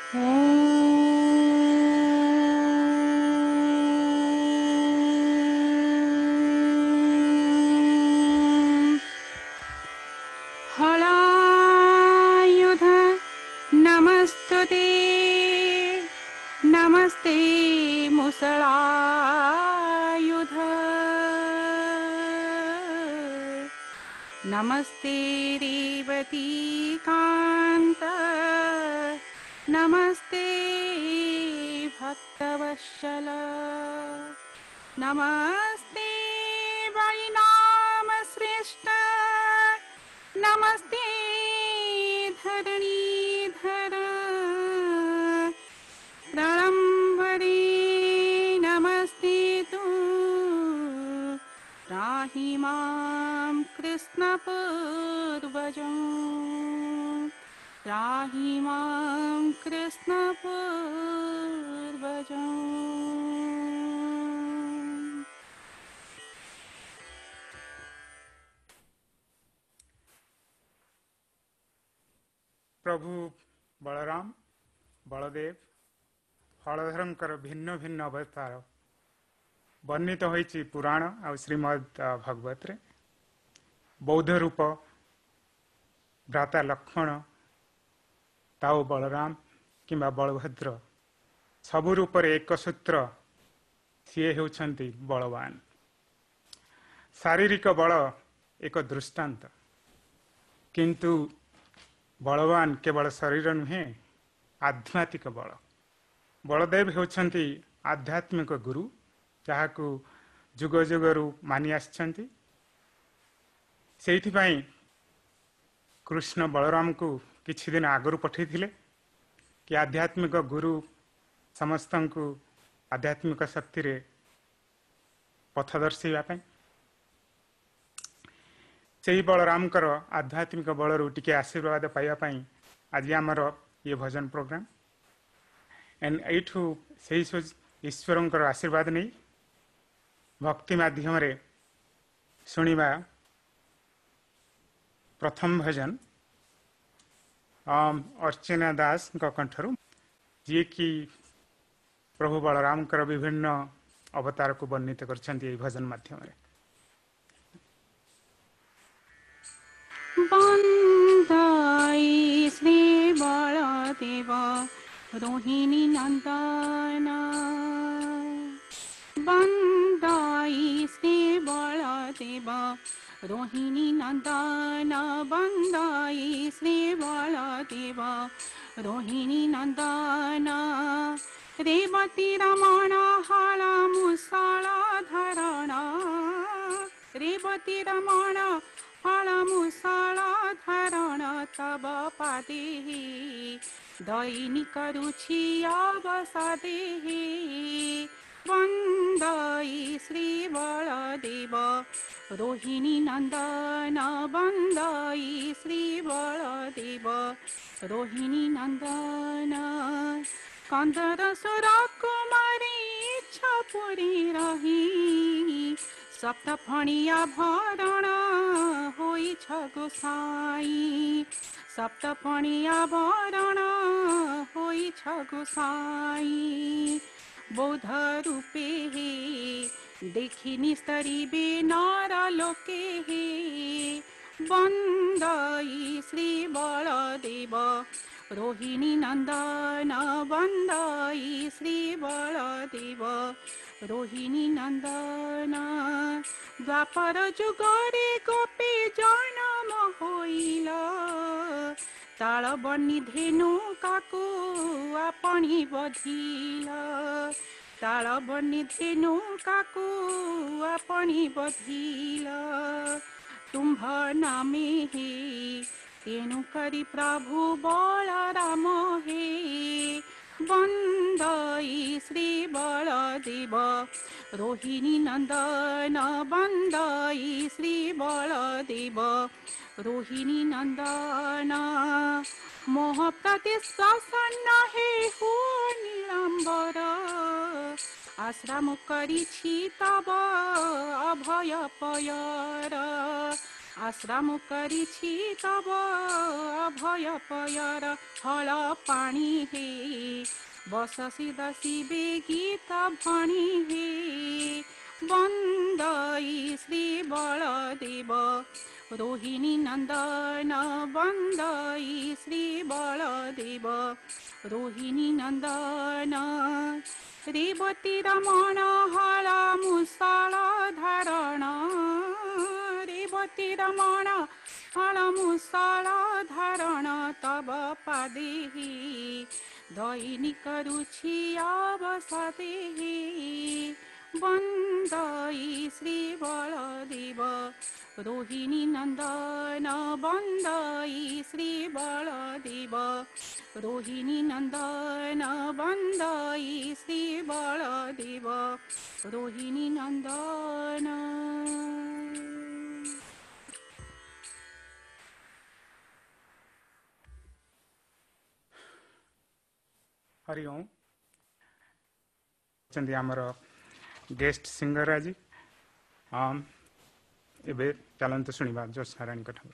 हलायुध नमस्तुते नमस्ते मुसलायुध नमस्ते रेवती कांत नमस्ते भक्तवत्सल नमस्ते बलिनाम श्रेष्ठ नमस्ते धरणीधर प्रलंबरे नमस्ते तु राहि मां कृष्णपूर्वजं राहि मां कृष्णपूर्वजं। प्रभु बलराम बलदेव हलधर भिन्न भिन्न अवतार वर्णित होइछि पुराण आ श्रीमद भागवत रे। बौद्ध रूप भ्राता लक्ष्मण ताऊ बलराम किंबा बलभद्र सबु रूप एक सूत्र सी होउछंती बलवान। शारीरिक बल एक दृष्टांत, किंतु बलवान केवल शरीर नुहे आध्यात्मिक बल। बलदेव होउछंती आध्यात्मिक गुरु जहाकू जुग जुगरू मानि आछंती। सेठी पई कृष्ण बलराम को किछि दिन आगरू पठैथिले कि आध्यात्मिक गुरु समस्तंकु आध्यात्मिक शक्ति रे पथ दर्शिबा पई। सेही बलराम कर आध्यात्मिक बलरू टिके आशीर्वाद पाइबा पई आज आमर ये भजन प्रोग्राम एंड एठू सेही ईश्वरंकर आशीर्वाद नहीं भक्ति माध्यम रे सुनिबा प्रथम भजन अर्चना दास कंठरू जी की प्रभु बलराम कर विभिन्न अवतार को वर्णित करछंती ए भजन माध्यम रे। बंदाई श्री बलदेव रोहिणी नंदन बंदाई श्री बलदेव रोहिणी नंदन बंदाई श्री बलदेव रोहिणी नंदन रेवती रमण हल मुसळ धरण रेवती रमण हल मुसळ धरण तब पादे दैनिक रुचि अवसदे बंदाई श्री बलदेव रोहिणी नंदन बंदाई श्री बलदेव रोहिणी नंदन कंदर सुर कुमारी इच्छा पूरी रही सप्तफणिया भरण होई छ गोसाई सप्तफणिया भरण होई छ गोसाई बौद्ध रूपे हे देखि निस्तरिबे नर लोके हे बंदाई श्री बलदेव रोहिणी नंदन बंदाई श्री बलदेव रोहिणी नंदन द्वापर जुगरे गोपी जन्म होइला ताल बनी धेनु काकू आपणी बधिला ताल बनी धेनु काकू आपणी बधिला तुम्भ नामे हे तेनु करी प्रभु बलराम हे बंदाई श्री बलदेव रोहिणी नंदन बंदाई श्री बलदेव रोहिणी नंदन मोह प्रतिशासन हे हो नीलांबर आश्रम करिछि तब अभय पयर आश्रम करिछि तब अभय पयर हल पाणी हे बससी दसिबे गीत भणी हे बंदई श्री बलदेव रोहिणी नंदन बंदई श्री बलदेव रोहिणी नंदन रेवती रमण हल मुसळ धारण रेवती रमण हल मुसळ धारण तब पादेहि दैनिक रुचि अवसदेहि बंदई श्री बलदेव रोहिणी नंदन बंदई श्री बलदेव रोहिणी नंदन बंदई श्री बलदेव रोहिणी नंदन। हरि ओम। आमर गेस्ट सिंगर आज एबे चलते शुणा ज्योत्स्ना राणी ठाकुर।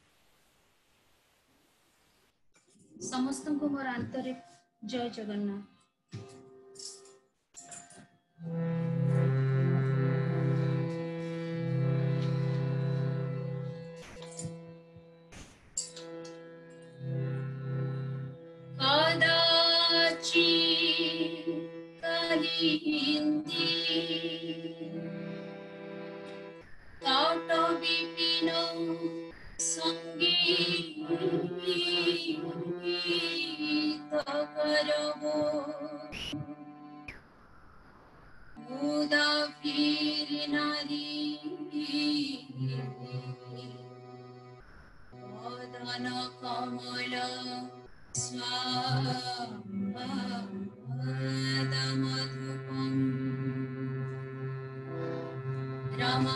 समस्त को मोर आंतरिक जय जगन्नाथ। कदाचि कहि हिंदी काट विपिन संगीत करबो मुदा फिर नारी वदन कमल स्वादमधुपम रमा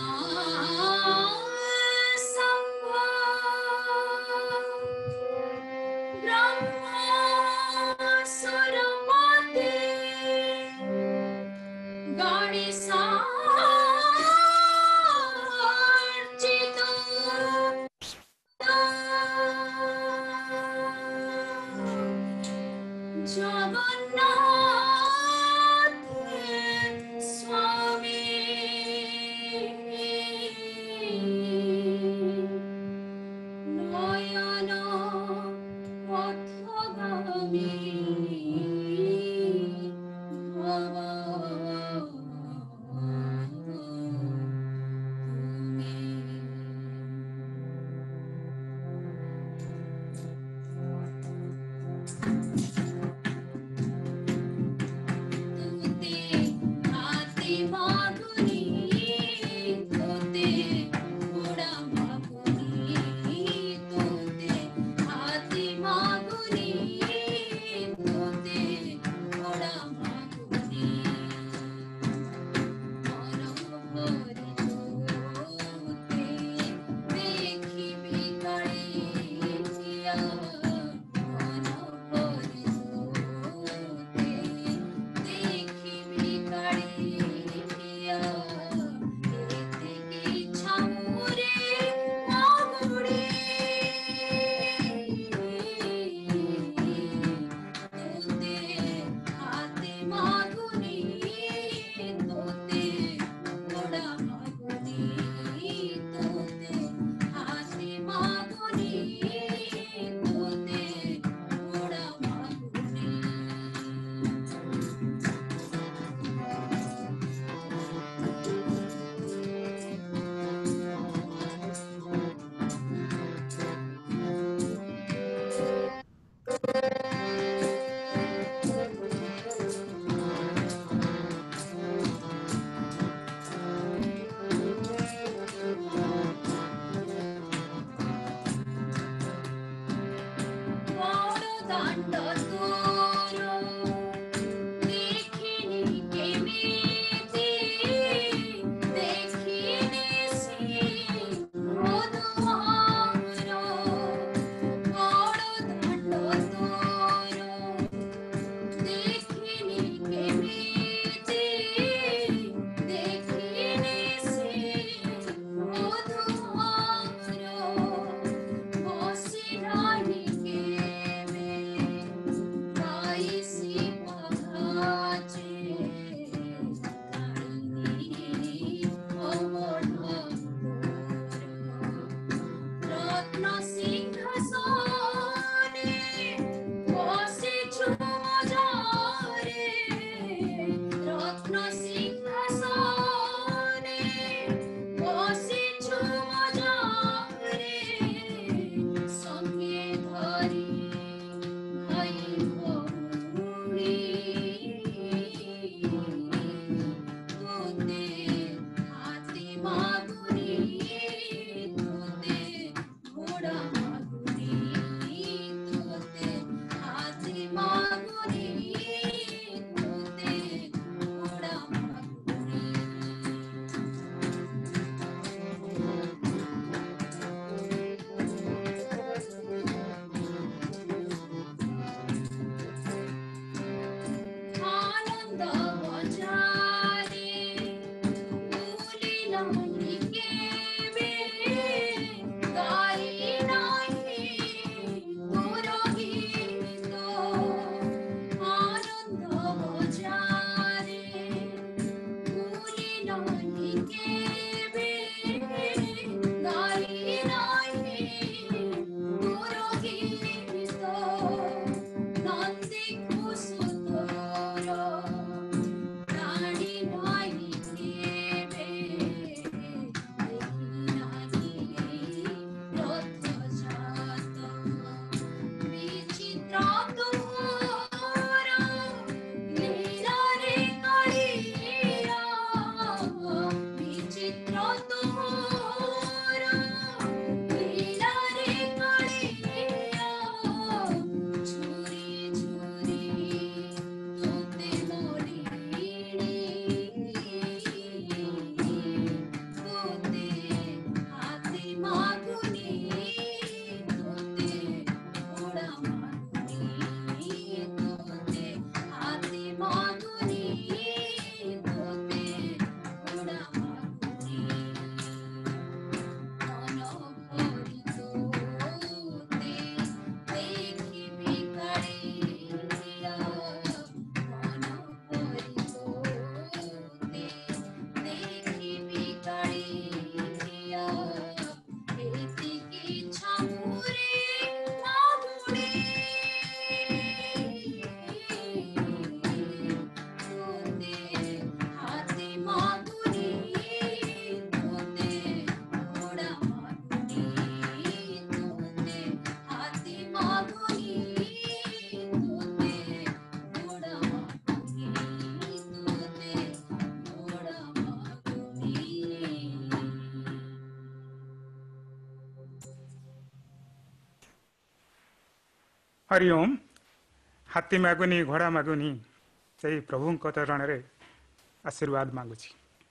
हरिओम हाथी मागुनी घोड़ा मागुनी से प्रभु चरण रे आशीर्वाद मागुची।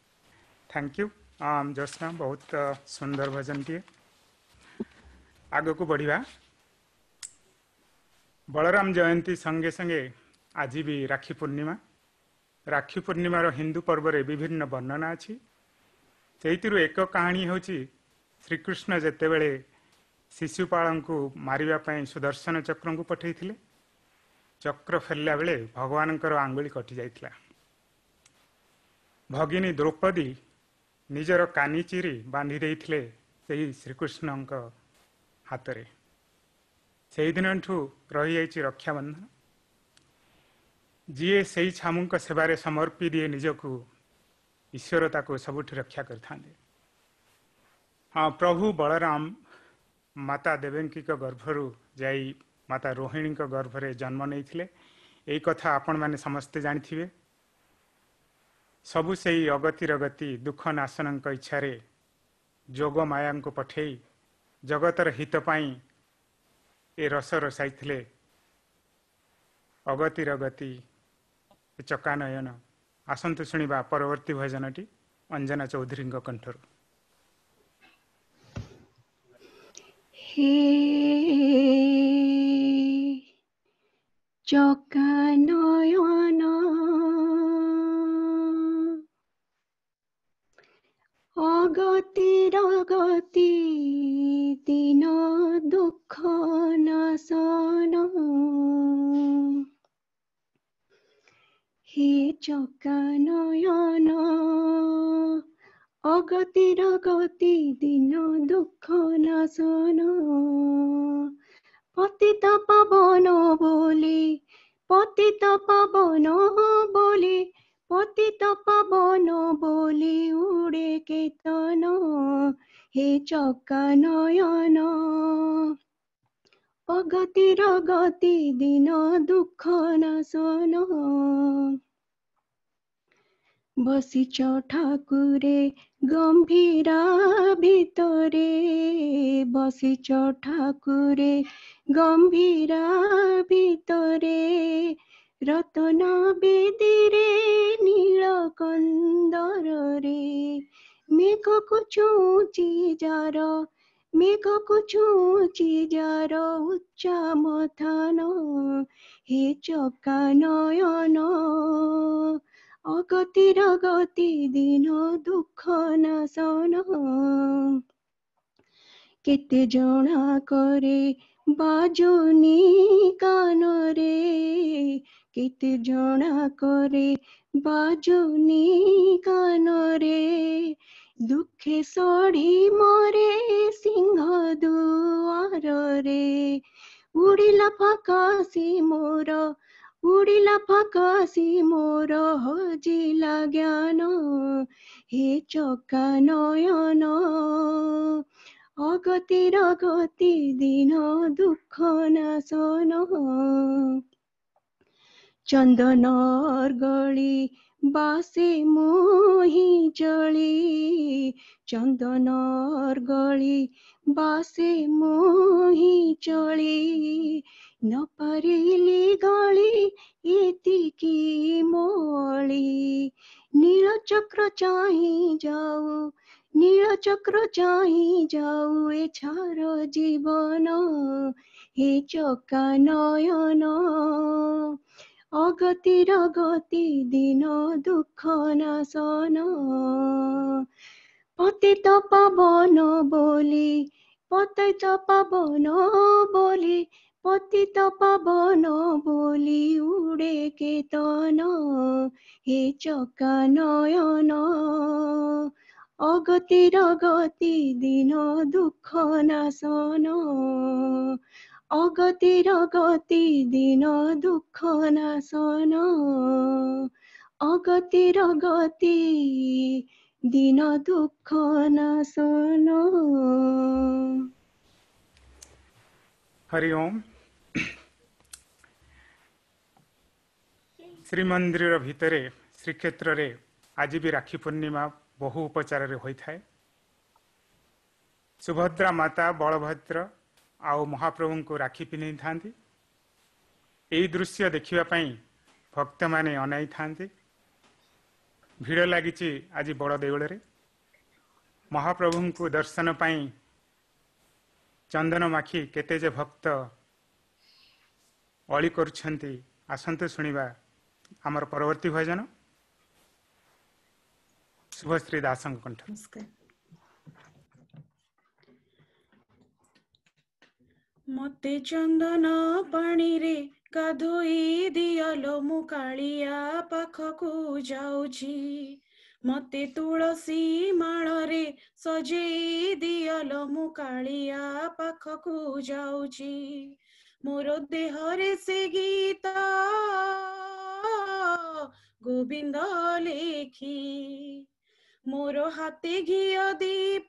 थैंक यू जोस्ना बहुत सुंदर भजन टे आग को बढ़िया। बलराम जयंती संगे संगे आज भी राखी पूर्णिमार हिंदू पर्व रे विभिन्न वर्णना अच्छी। से एक कहानी हूँ श्रीकृष्ण जेतेबेले शिशुपाल को मारिबा सुदर्शन चक्र को पठे चक्र फेरला बेले भगवान आंगुली कटि जाइथिला। भगिनी द्रौपदी निजर कानी चिरी बांधि देइथिले सेही श्रीकृष्ण हाथ रे। से दिन रही जाइछि रक्षाबंधन। जीए से छामु सेवारे समर्पी दिए निजको ईश्वर ताको सबुठी रक्षा करथांदे। हाँ, प्रभु बलराम माता देवकी गर्भरू जाई माता रोहिणी गर्भरे जन्म नहीं यही कथा आपण माने समस्ते जानिथिबे। सबु सेही अगतिर गति दुख नाशन इच्छा जोग माया को पठेई जगतर हित पाई ए रस रसाइथिले। अगतिर गति चकानयन। आसंतु शुणिबा परवर्ती भजनटी अंजना चौधरी कंठरू। हे चकानयन अगतिर गति दिन दुख नाशन। हे चकानयन अगतिर गति दिन दुख नाशन। पतित पावन बोले पतित पावन बोले पतित पावन बोले उड़े केतन। हे चकानयन अगतिर गति दिन दुख नाशन। बसिच ठाकुरे गंभीरा भितरे बसिच ठाकुरे गंभीरा भितरे रतन बेदीरे नीलकंदर रे मेघ को चूची जार मेघ को चूची जार उच्चा मथान। हे चकानयन अगतिर गति दिन दुख नाशन। केते जना करे बाजुनी कान रे केते जना करे बाजुनी कान रे ଦୁଃଖେ ସଢ଼ି ମରେ ସିଂହ ଦୁଆରରେ ଉଡ଼ିଲା ଫାକାସି ମୋର ଉଡ଼ିଲା ଫାକାସି ମୋର ହଜିଲା ଜ୍ଞାନ ହେ ଚକା ନୟନ ଅଗତିର ଗତି ଦିନ ଦୁଃଖ ନାଶନ চন্দনর গলি বাসে মোহি জলি চন্দনর গলি বাসে মোহি চলি নপারিলি গলি এতিকি মলি নীলচক্র চাহি যাও নীলচক্র চাহি যাও এ ছার জীবন হে চকা নয়ন অগতির গতি দিন দুঃখ নাশন পতিত পাবন বলি পতিত পাবন বলি পতিত পাবন বলি উড়ে কেতন হে চকা নয়ন অগতির গতি দিন দুঃখ নাশন অগতির গতি দিন দুঃখ নাশন অগতির গতি দিন দুঃখ নাশন हरि ओम। श्रीमंदिर भितर श्रीक्षेत्र रे आज भी राखी पूर्णिमा बहु उपचार होता है। सुभद्रा माता बलभद्र आउ महाप्रभु को राखी पिन्ही था। यही दृश्य देखापी भक्त माने अनाई था। भिड़ लगी आज बड़ देवल रे महाप्रभु को दर्शन पाई चंदन माखी केते जे भक्त अली करुछंती। आसंतु सुनिबा आमर परवर्ती भजन शुभश्री दासंग कंठ। नमस्कार। मते चंदन पानी रे गाधोई दियलो मु कालिया पाखकु जाउची मते तुलसी माळ रे सजेई दियलो मु कालिया पाखकु जाउची मोर देह रे से गीत गोविंद लेखी मोर हाथे घिया दीप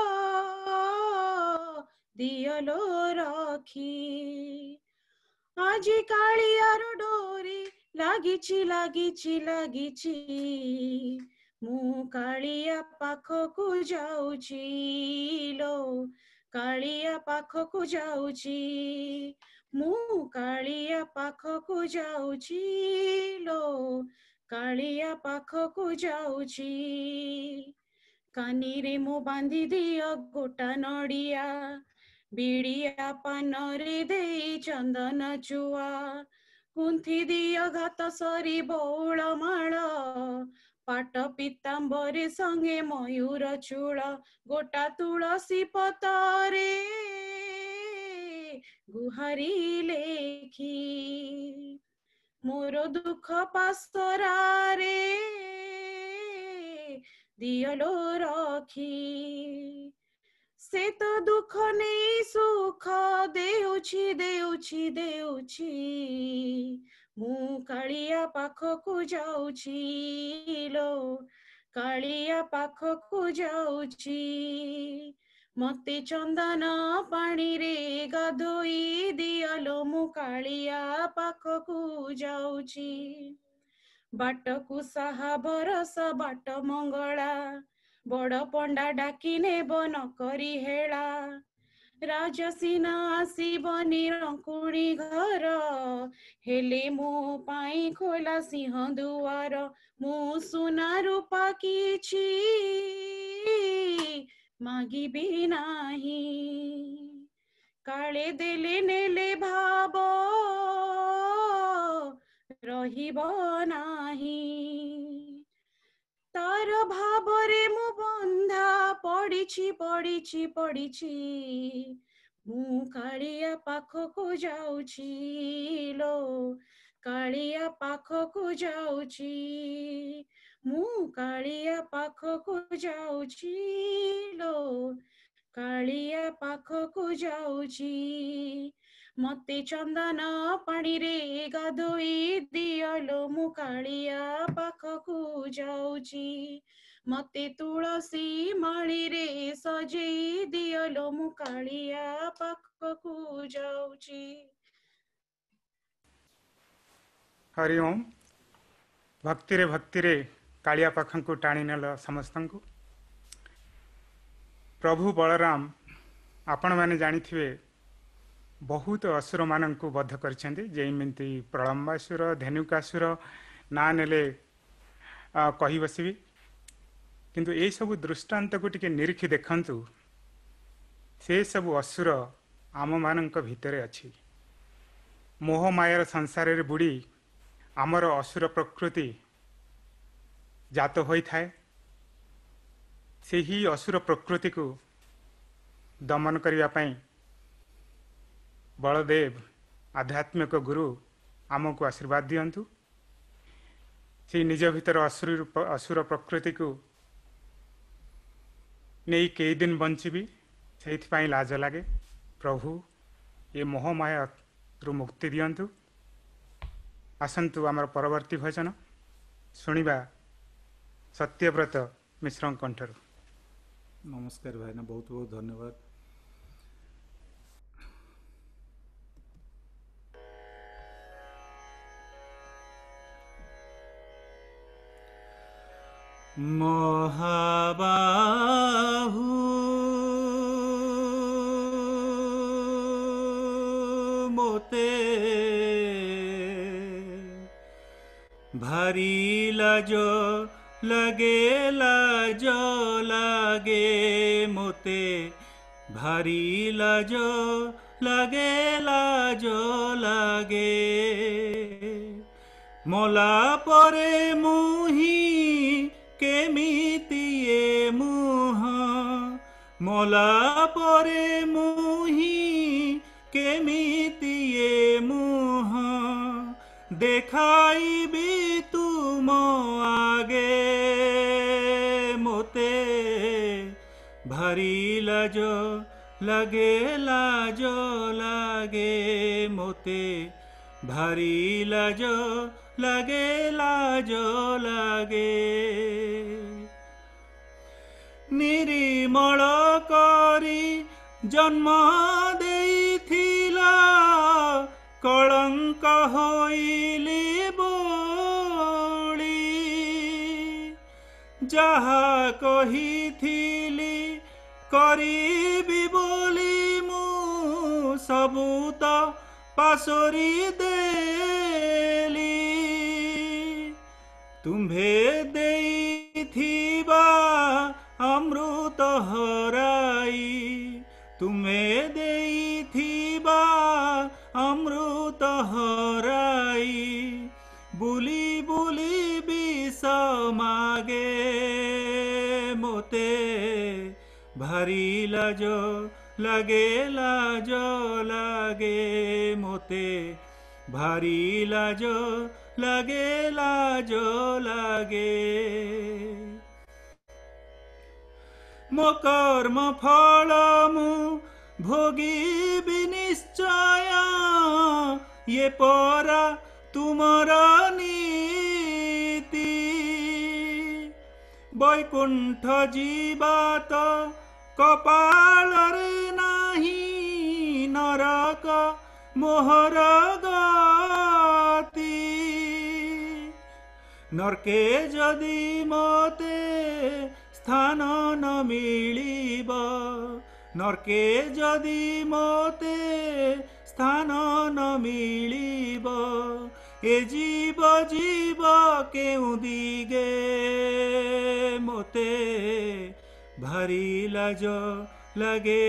दियलो राखी आज कालियार डोरी लागिची लागिची लागिची मु कालिया पाखकु जाउची लो कालिया पाखकु जाउची मु कालिया पाखकु जाउची लो कालिया पाखकु जाउची कानी रे मो बांधी दियो गोटा नड़िया बिड़िया पान रे देई चंदन चुआ कुंथी दियो घात सरी बौल माळ पाट पीतांबरी संगे मयूर चूल गोटा तुलसी पतरे गुहारी लेखी मोर दुख पासरा रे दियलो रखी से तो दुख नहीं सुख देउछि देउछि देउछि मु कालिया पाखकु जाउछि लो कालिया पाखकु जाउछि मते चंदन पानी रे गाधोई दियलो मु कालिया पाखकु जाउछि बाटकु साहा बरस बाट मंगला बड़ पंडा डाकी नेब न करी हेला राजसीना आसीब निरंकुणी घर हेले मो पाई खोला सिंह दुआर मु सुना रूपा किछि मागिबी नाही काले देले नेले भाव रहिब नाही तार भावरे मु बंधा पड़िछि पड़िछि पड़िछि मु कालिया पाखकु जाउछि लो कालिया पाखकु जाउछि ମୁଁ କାଳିଆ ପାଖକୁ ଯାଉଛି ଲୋ କାଳିଆ ପାଖକୁ ଯାଉଛି ମତେ ଚନ୍ଦନ ପାଣିରେ ଗାଧୋଇ ଦିଅଲୋ ମୁଁ କାଳିଆ ପାଖକୁ ଯାଉଛି ମତେ ତୁଳସୀ ମାଳିରେ ସଜେଇ ଦିଅଲୋ ମୁଁ କାଳିଆ ପାଖକୁ ଯାଉଛି। हरि ओम। भक्तिरे भक्तिरे कालिया पाखंकु टाणी नेल समस्तंकु। प्रभु बलराम आपण माने जानिथिबे बहुत असुर मानंकु बद्ध करछन्ति जेमिति प्रलंबासुर धेनुकासुर ना नेले कहि बसिबी किंतु ए सब दृष्टांत को टिके निरीखि देखंतु से सब असुर आम मानंक भितरे अछि मोह मायर संसार रे बुड़ी आमर असुर प्रकृति जात होई थाए से ही असुर प्रकृति को दमन करने पाई बलदेव आध्यात्मिक गुरु आमको आशीर्वाद दियंतु से निज भीतर असुर प्रकृति को नहीं कई दिन बंचबी से लाज लगे प्रभु ये मोह माया रु मुक्ति दियंतु। आसंतु आमर परवर्ती भजन शुणिबा सत्यव्रत मिश्र कंठर। नमस्कार भाईना, बहुत बहुत धन्यवाद। महाबाहु मोते भारी लाजो लगे मोते भारी लाजो लगे मोला परे मुही केमितिए मुह मोला परे मुही केमितिए मुह देखाइबी तुम आगे मोते भारी लाजो लगे मोते भारी लाजो लगे निरिमल करी जन्म देइथिला कलंक होइली बोली जहा कहिथिली करिबी बोली मु सबूत पासोरी देली तुम्भे देइथिबा अमृत हराई तुम्हें देइथिबा अमृत हराई बुली बुली विष मागे मोते भारी लाजो लगे मोते भारी लाजो लगे मो कर्म फल मु भोगी निश्चय ये परा तुमरा नीति वैकुंठ जीवात कपाल रे नाही नरक मोहर गति नरके जदि मते स्थान न मिलिब नरके जदि मते स्थान न मिलिब ए जीव जीव केउ दिगे मोते भारी लाजो लगे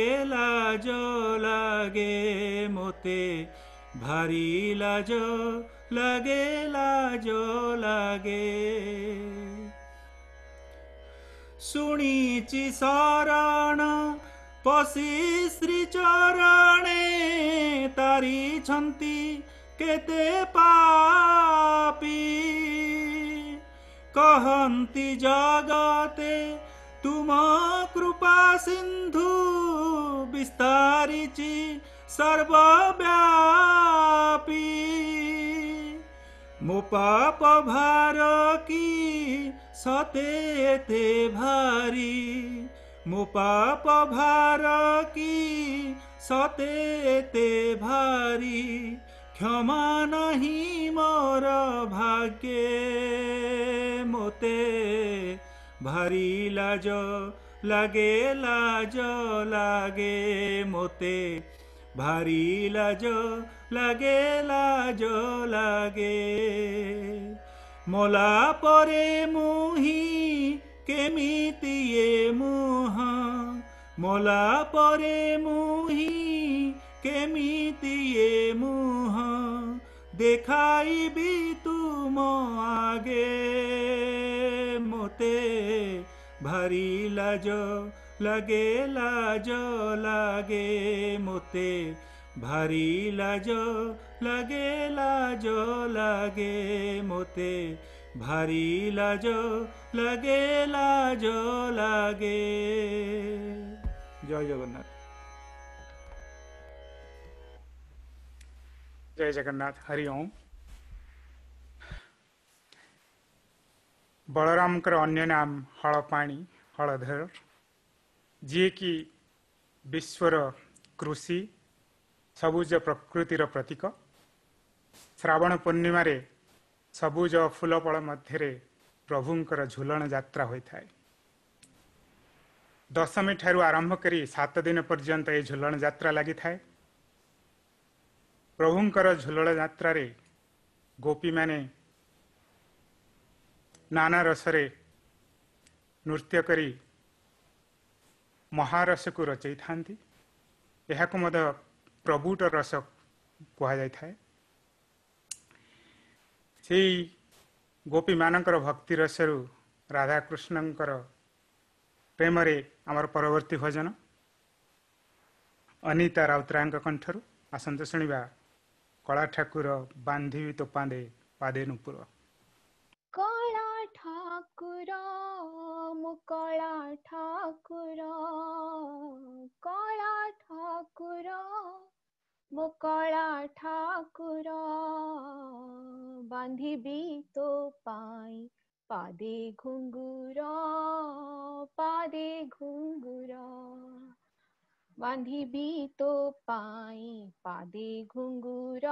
मोते भारी लाजो लगे सुनीची शरण पशी श्री चरणे तारी छंती केते पापी कहन्ति जगते तुम कृपा सिन्धु विस्तारिची सर्वव्यापी मो पाप भार की सतेते भारी मो पाप भार की सतेते भारी क्षमा नहीं मोर भाग्ये मोते भारी लाज लागे मोते भारी लाज लागे मोला परे मुही केमिति ये मुह मोला परे मुही केमिति ये मुह देखाइबी तुम आगे मोते भारी लाज लागे मोते भारी लाज लागे मोते भारी लाज लागे जय जगन्नाथ। जय जगन्नाथ। हरि ओम। बलराम अन्य नाम हलपाणी हलधर जी की विश्वर कृषि सबुज प्रकृतिर प्रतीक। श्रावण पूर्णिमा रे सबुज फूलफल मध्य प्रभुंकर झुलन यात्रा होता है। दशमी ठारू आरंभ करी 7 दिन पर्यंत ये झुलन यात्रा लगी था। प्रभुंकर झुलन यात्रा रे गोपी माने नाना रसरे नृत्य करी महारस को रचई थांती। यह को मद प्रभुट रस कहा जाय थाए। से गोपी मानकर भक्ति रसरु राधा कृष्णंकर प्रेम रे आमर परवर्ती भजन अनिता राउतरांक कंठरु आसंत शुणिबा कला ठाकुर बांधी तो पादे पादे नुपुर। कला ठाकुर मुकला ठाकुर कला ठाकुर मुकला ठाकुर बांधिबी तो पाई पादे घुंगुर बांधिबी तो पाई पादे घुंगुर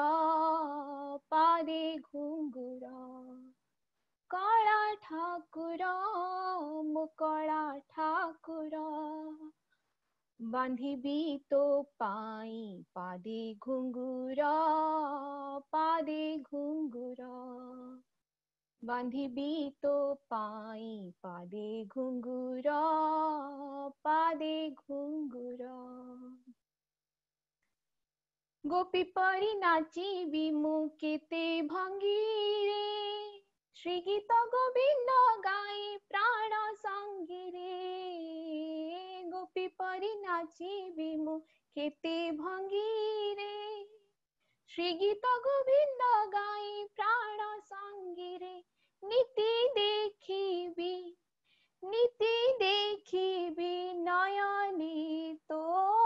कला ठाकुर मुकला ठाकुर बांधिबी तो पाई पादे घुंगुर बांधिबी तो पाई पादे घुंगुर गोपी परी नाचिबी मु केते भंगीरे श्री गीत गोविंद गाई प्राण संगीरे गोपी परी नाचिबी मु केते भंगीरे श्री गीत गोविंद गाई प्राण संगीरे नीति देखिबी नयने तो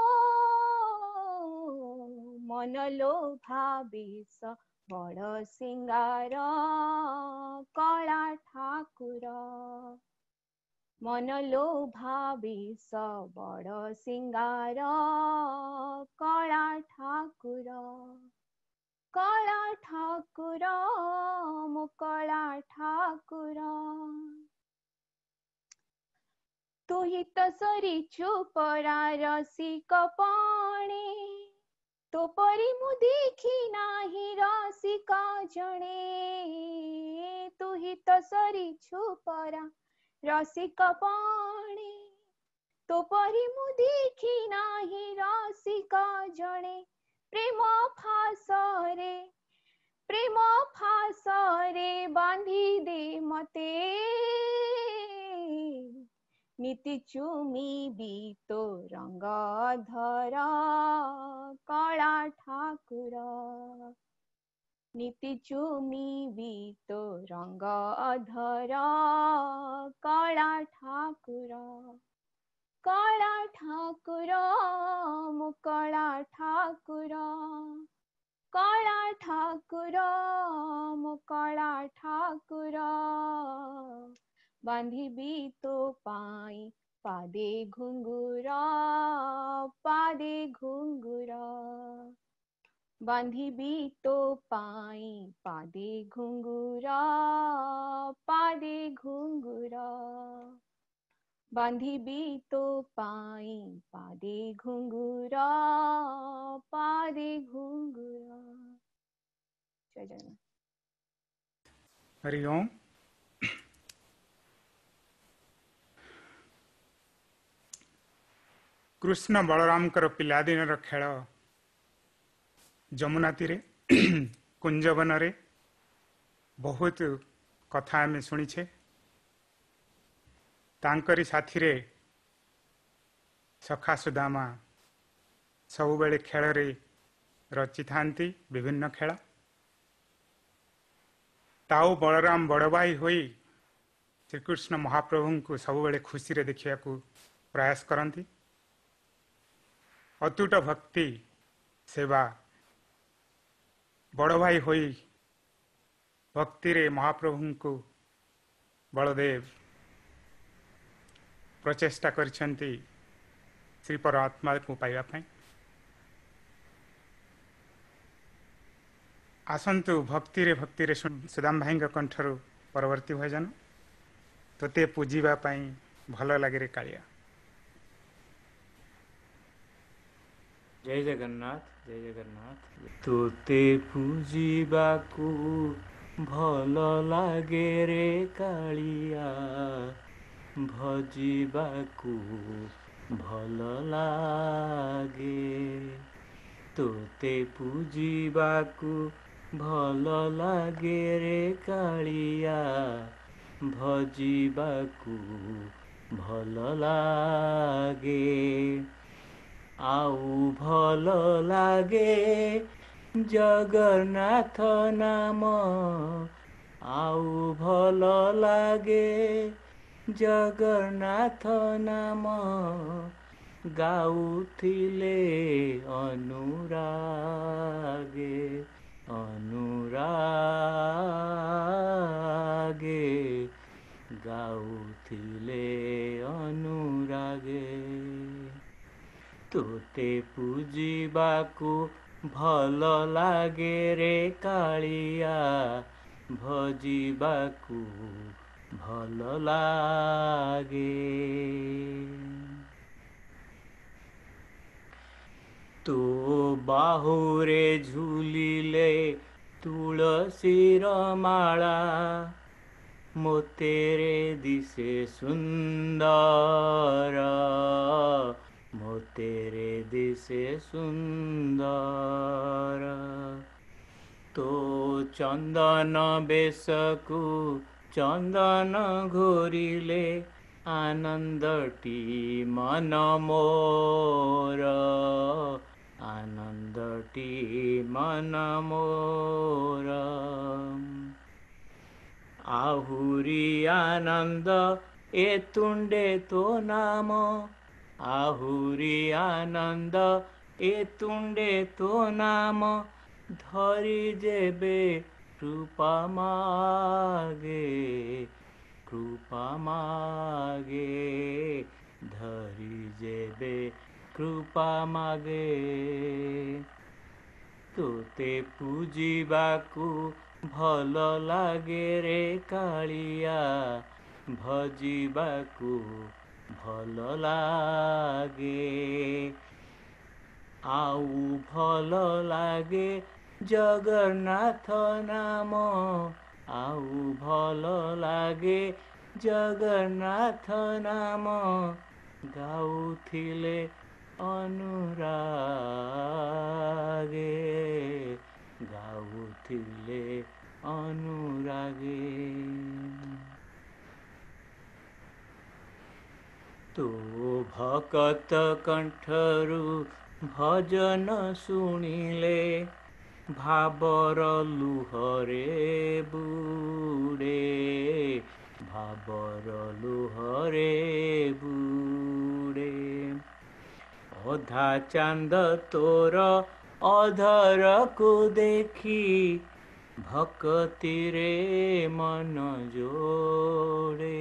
मन लोभा बेश बड़ सिंगार कला ठाकुर मन लोभा बेश बड़ सिंगार कला ठाकुर मुकला ठाकुर तू ही तो सरी चुपरा रसिक पाणे तो परी मु देखी नाही रसिक जणे तू ही तो सरी चुपरा रसिक पाणे तो परी मु देखी नाही रसिक जणे प्रेम फासरे बांधी दे मते नीति चुमी भी तो रंग धर कला ठाकुर नीति चुमिबी तो रंग अधर कला ठाकुर मु कला ठाकुर मु कला ठाकुर बांधिबी तो पाई पादे घुंगुरा बांधिबी तो पाई पादे घुंगुरा बांधिबी तो पाई पादे घुंगुरा जय जगन्नाथ। हरि ओम। कृष्ण बलरामकर पिलादिनर खेल जमुना तीरे कुंजवन रे बहुत कथा आम शुणीछे। तांकरी साथी रे सखा सुदामा सब बेले खेल रे रचि थांती विभिन्न खेल। ताऊ बलराम बड़ भाई होई श्रीकृष्ण महाप्रभु को सब बेले खुशी रे देखिया को प्रयास करती। अतुट भक्ति सेवा बड़ भाई होई भक्ति रे महाप्रभु को बलदेव प्रचेष्टा करछंती श्री परमात्मा को पाइबा पाई। आसंतु भक्ति रे सुदाम भाई कंठरू परवर्ती भजन तोते पूजिबा पाई भल लागे रे कालिया। जय जगन्नाथ जय जगन्नाथ। तोते पूजिबाकू भल लागे रे कालिया भजिबाकू भल लागे। तोते पूजिबाकू भल लागे रे कालिया भजिबाकू भल लागे। आउ भल लागे जगन्नाथ नाम आउ भल लागे जगन्नाथ नाम गाउथिले अनुरागे गाउथिले अनुरागे। तोते पूजिबाकू भल लागे रे कालिया भजिबाकू भल लागे। तो बाहुरे झूलिले तुलसीर माला मोतेरे दिसे सुंदर मोतेरे दिसे सुंदर। तो चंदन बेसकू चंदन घोरिले आनंदटी मन मोर आनंदटी मन मोर। आहुरी आनंद ए तुंडे तो नाम आहुरी आनंद ए तुंडे तो नाम धरी जेबे कृपा मागे धरी जेबे कृपा मागे। तोते पूजिबाकू भल लागे रे कालिया भजिबाकू भल लागे। आउ भल लागे जगन्नाथ नाम आउ भल लागे जगन्नाथ नाम गाउथिले अनुरागे गाउथिले अनुरागे। तो भकत कंठरू भजन सुनिले ଭାବର ଲୁହରେ ବୁଡ଼େ, ଭାବର ଲୁହରେ ବୁଡ଼େ। ଅଧା ଚାନ୍ଦ ତୋର ଅଧରକୁ ଦେଖି ଭକତିରେ ମନ ଯୋଡ଼େ,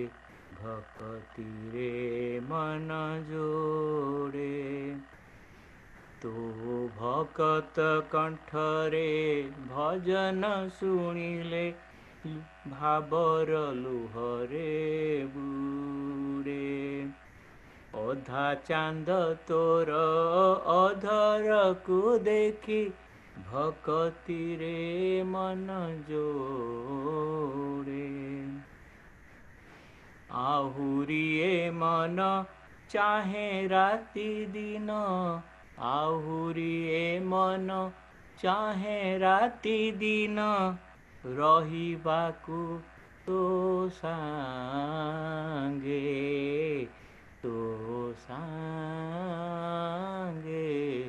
ଭକତିରେ ମନ ଯୋଡ଼େ। ତୋ ଭକତ କଣ୍ଠରେ ଭଜନ ଶୁଣିଲେ ଭାବର ଲୁହରେ ବୁଡ଼େ। ଅଧା ଚାନ୍ଦ ତୋର ଅଧରକୁ ଦେଖି ଭକତିରେ ମନ ଯୋଡ଼େ। ଆହୁରି ଏ ମନ ଚାହେଁ ରାତି ଦିନ, ଆହୁରି ଏ ମନ ଚାହେଁ ରାତି ଦିନ ରହିବାକୁ ତୋ ସାଙ୍ଗେ, ତୋ ସାଙ୍ଗେ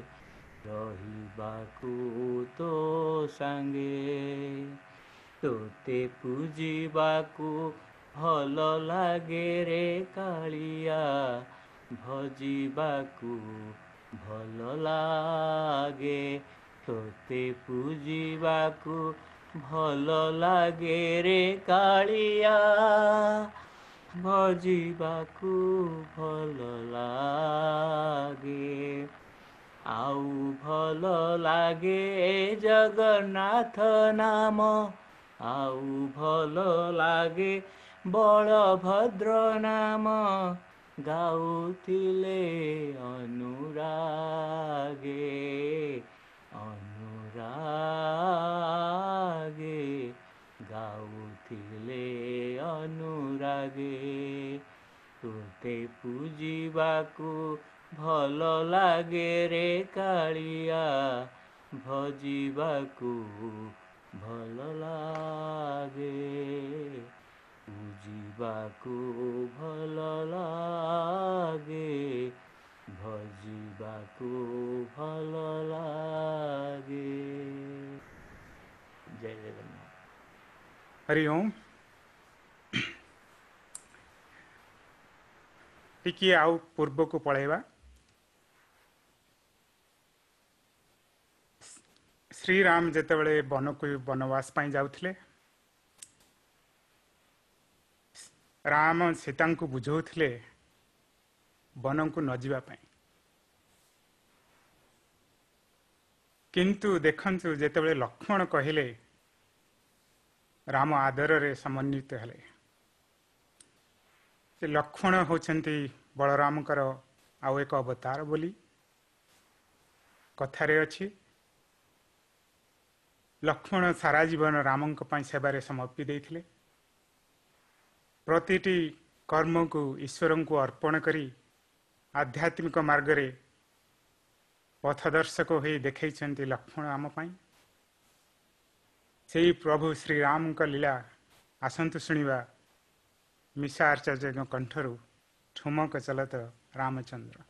ରହିବାକୁ ତୋ ସାଙ୍ଗେ। ତୋତେ ପୂଜିବାକୁ ଭଲ ଲାଗେ ରେ କାଳିଆ, ଭଜିବାକୁ ଭଲ ଲାଗେ। ତୋତେ ପୂଜିବାକୁ ଭଲ ଲାଗେ ରେ କାଳିଆ, ଭଜିବାକୁ ଭଲ ଲାଗେ। ଆଉ ଭଲ ଲାଗେ ଜଗନ୍ନାଥ ନାମ, ଆଉ ଭଲ ଲାଗେ ବଳଭଦ୍ର ନାମ, ଗାଉଥିଲେ ଅନୁରାଗେ, ଅନୁରାଗେ ଗାଉଥିଲେ ଅନୁରାଗେ। ତୋତେ ପୂଜିବାକୁ ଭଲ ଲାଗେ ରେ କାଳିଆ, ଭଜିବାକୁ ଭଲ ଲାଗେ, ପୂଜିବାକୁ ଭଲ ଲାଗେ, ଭଜିବାକୁ ଭଲ ଲାଗେ। ଜୟ ଜଗନ୍ନାଥ। हरि ओम। टिकिए आउ पूर्व को पळेवा। श्री राम जेतेबेले वन को वनवास पाई जाउथिले, राम सीता को बुझाउथिले वन को न जीवा पाई। किंतु देखंतु जेतेबेले लक्ष्मण कहिले राम आदर रे समन्वित हेले। से लक्ष्मण होचंती बलराम कर आउ एक अवतार बोली कथारे अछि। लक्ष्मण सारा जीवन राम सेवारे समर्पी देइथिले। प्रतिटी कर्म को ईश्वर को अर्पण करी आध्यात्मिक मार्ग रे पथदर्शक हो देखैछंती लक्ष्मण आम पाई। सेही प्रभु श्री राम का लीला आसंतु शुणिबा मिशा आचार्य कंठरू ठुमक चलत रामचंद्र।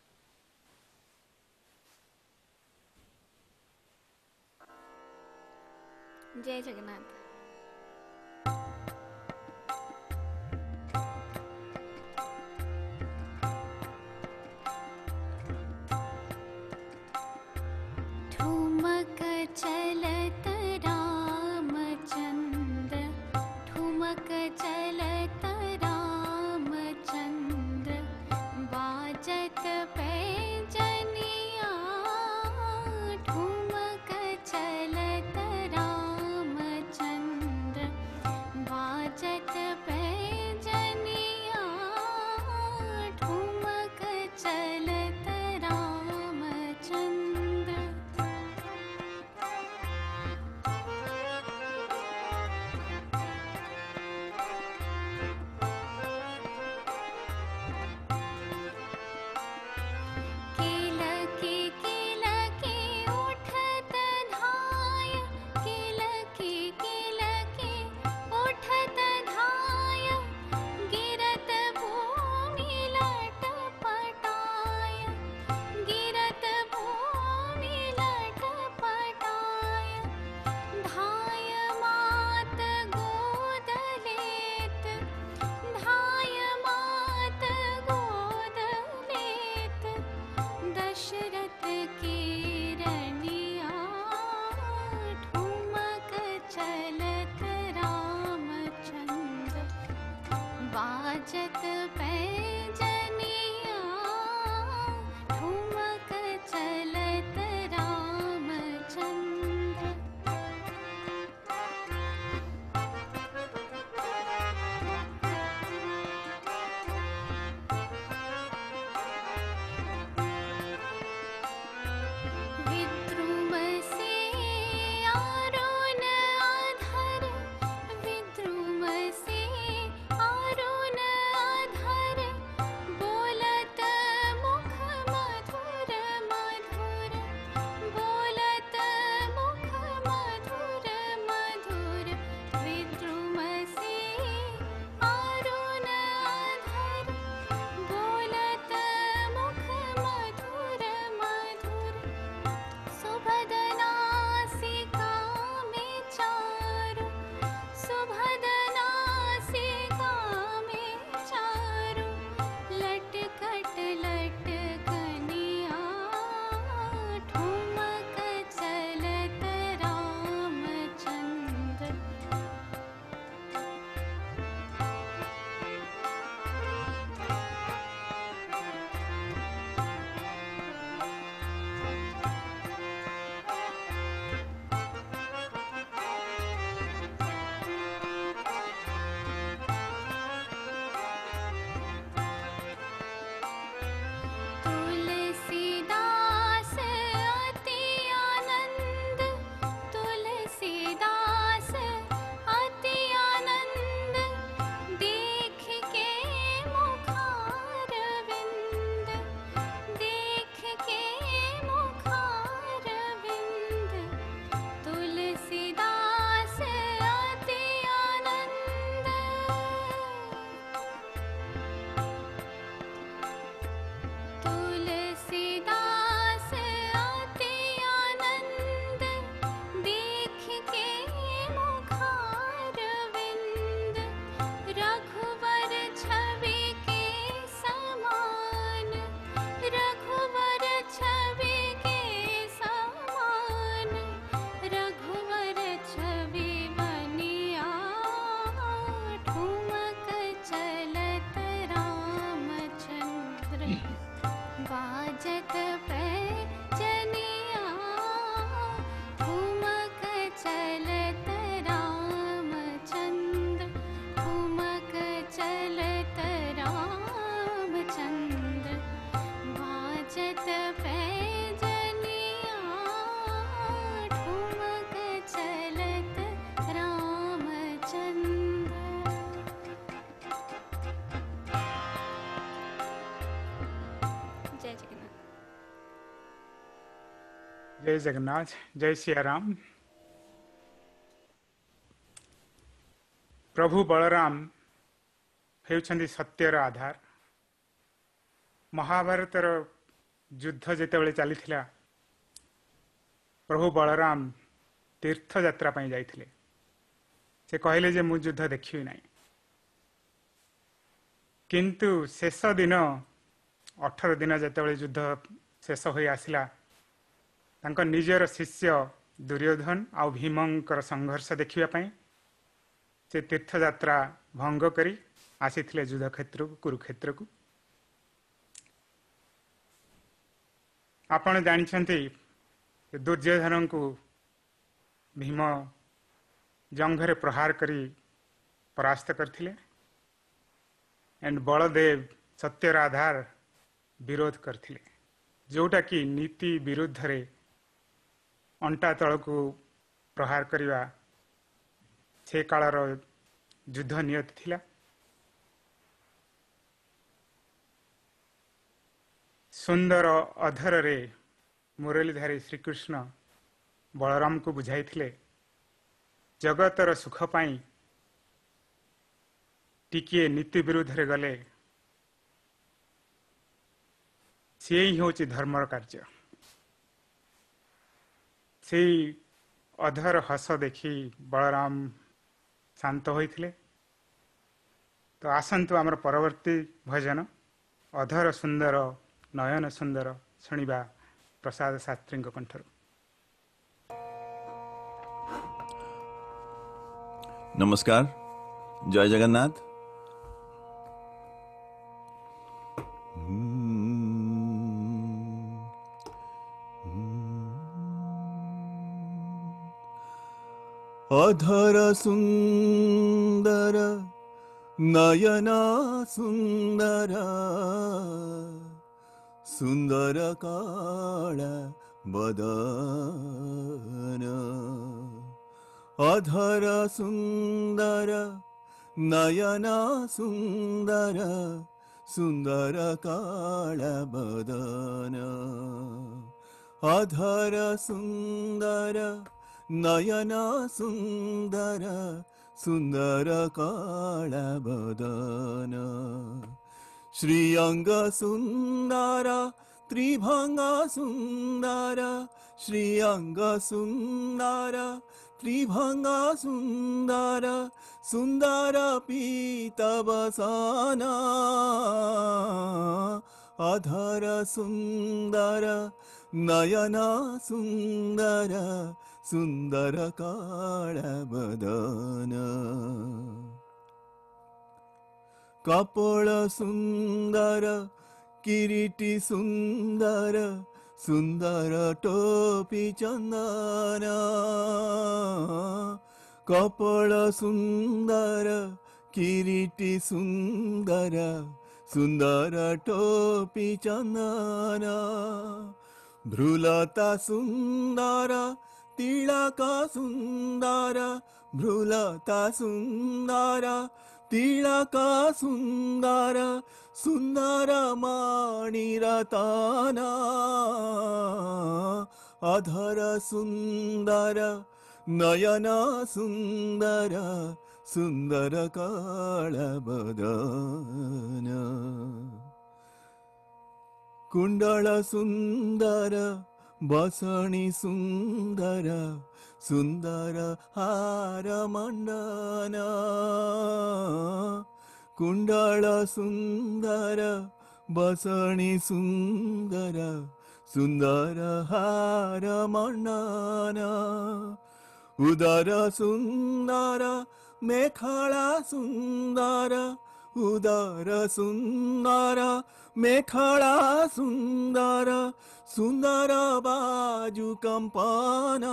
जय जगन्नाथ। ठुमक चलत रामचंद्र, ठुमक चलत रामचंद्र, बाजत पैजनिया, ठुमक चलत रामचंद्र, बाजत पैजनिया, ठुमक चलत रामचंद्र। बाजत पैजनिया ठुमक चलत रामचंद्र ठुमक चलत रामचंद्र बाजत पैजनिया ठुमक चलत रामचंद्र। जय जगन्नाथ। जय जगन्नाथ, जय सिया राम। प्रभु बलराम हेउछन्ति सत्यर आधार। महाभारतर युद्ध जेतेबेले चलीथिला प्रभु बलराम तीर्थ यात्रा पई जाइथिले। से कहले जे मु युद्ध देखिबि नाही, किंतु शेष दिन 18 दिन जेतेबेले युद्ध शेष होई आसिला तांको निजर शिष्य दुर्योधन आ भीमंकर संघर्ष देखिबा पई से तीर्थ यात्रा भंग करी आसीथिले युद्ध क्षेत्र को कुरुक्षेत्र को। आपण जानिछन्ति दुर्योधन को भीम जंघरे प्रहार करी परास्त करथिले एंड बलदेव सत्यर आधार विरोध करथिले, जोटा कि नीति विरुद्ध रे अंटा तल को प्रहार करिवा से कालर युद्ध नियत थिला। सुंदर अधर रे मुरलीधारी श्रीकृष्ण बलराम को बुझाइथिले जगतर सुख पाई टिके नीति विरुद्ध रे गले से ही होची धर्मर कार्य। से अधर हस देखी बलराम शांत होइथिले। तो आसंतु आमर परवर्ती भजन अधर सुंदर नयन सुंदर शुणिबा प्रसाद शास्त्री कंठर। नमस्कार, जय जगन्नाथ। अधर सुंदर नयना सुंदर सुंदर काला बदन। अधर सुंदर नयना सुंदर सुंदर काला बदन। अधर सुंदर नयना सुंदर सुंदर काला बदन। श्रीअंग सुंदर त्रिभंग सुंदर श्रीअंग सुंदर त्रिभंग सुंदर सुंदर पीतवसन। अधर सुंदर नयना सुंदर सुंदर काला बदन। कपोल सुंदर किरीटी सुंदर सुंदर टोपी चंदन। कपोल सुंदर किरीटी सुंदर सुंदर टोपी चंदन। भ्रुलता सुंदर तिलक सुंदर भ्रुलता सुंदर तिलक सुंदर सुंदर मणिरतन। अधर सुंदर नयन सुंदर सुंदर काला बदन। कुंडल सुंदर बसणी सुंदर सुंदर हार मंडन। कुंडल सुंदर बसणी सुंदर सुंदर हार मंडन। उदर सुंदर मेखला सुंदर उदर सुंदर मेखला सुन्दर सुन्दर बाजु कम्पन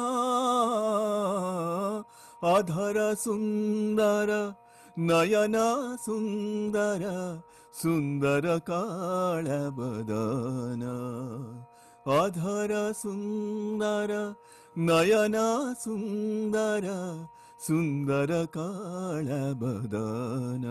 अधर सुन्दर नयन सुन्दर सुन्दर काला बदन अधर सुन्दर नयन सुन्दर सुन्दर काला बदन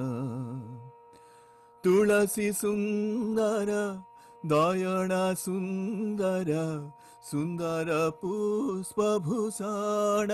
तुलसी सुन्दर दयना सुन्दर सुन्दर पुष्पभूषण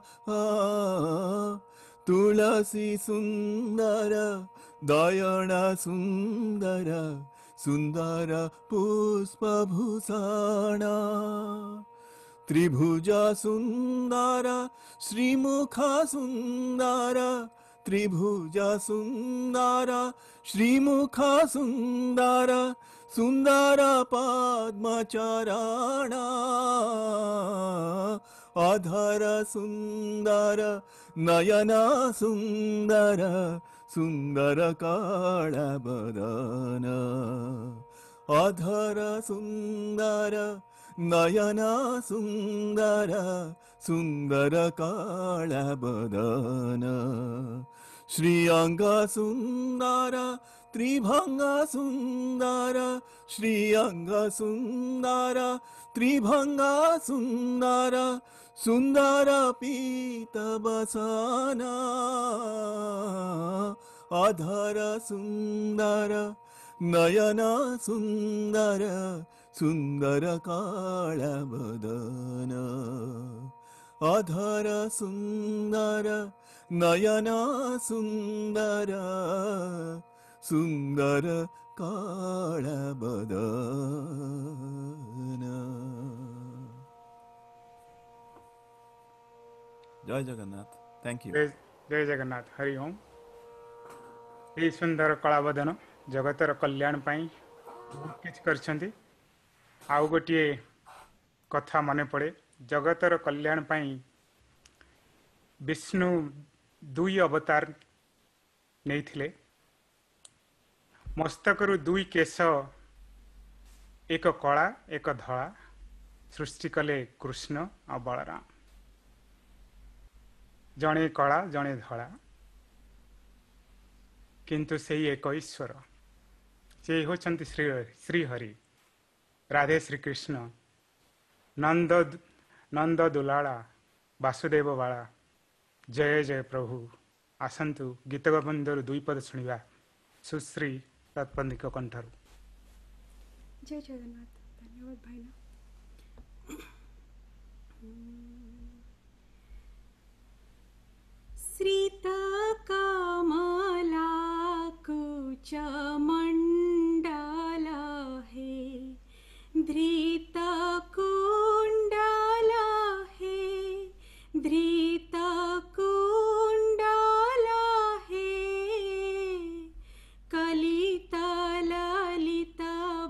तुलसी सुन्दर दयना सुन्दर सुन्दर पुष्पभूषण त्रिभुज सुन्दर श्रीमुख सुन्दर त्रिभुज सुन्दर श्रीमुख सुन्दर सुन्दर पद्मचरण अधर सुन्दर नयन सुन्दर सुन्दर काला बदन अधर सुन्दर नयन सुन्दर सुन्दर काला बदन श्रीअंग सुन्दर त्रिभंग सुन्दर श्रीअंग सुन्दर त्रिभंग सुन्दर सुन्दर पीतवसन अधर सुन्दर नयन सुन्दर सुन्दर काला बदन अधर सुन्दर नयन सुन्दर सुन्दर काला बदन। जय जगन्नाथ। Thank you. जय जगन्नाथ। हरि ओम। ये सुंदर कलाबदन जगतर कल्याण पाई बहुत किछ करछंती। आउ गोटे कथा मने पड़े जगतर कल्याण पाई विष्णु दुई अवतार नहीं थिले। मस्तकरु दुई केश एक कला एक धला सृष्टि कले कृष्ण और बलराम जड़े कला जड़े धला किंतु से एक ईश्वर से होचंती श्रीहरि राधे श्रीकृष्ण नंद दुलाला वासुदेव बाला जय जय प्रभु आसंतु गीत गोविंदर दुई पद शुणा सुश्री तत्पंदिक कंठर। जय जगन्नाथ। धन्यवाद भाईना। श्रीत कमला कुच मंडल हे धृत कुंडल हे धृत कुंडल हे कलित ललित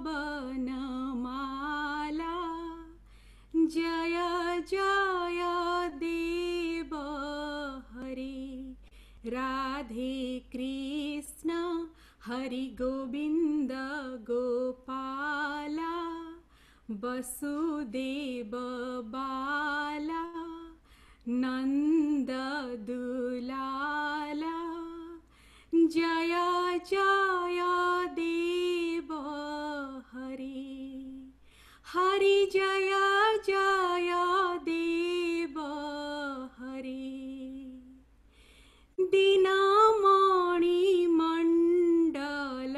बनमाला जय जय देव हरि राधे कृष्ण हरि गोविंद गोपाला वसुदेव बाला नंद दुलाला जय जय देव हरि हरि जय जय देव हरि दीनमणि मंडल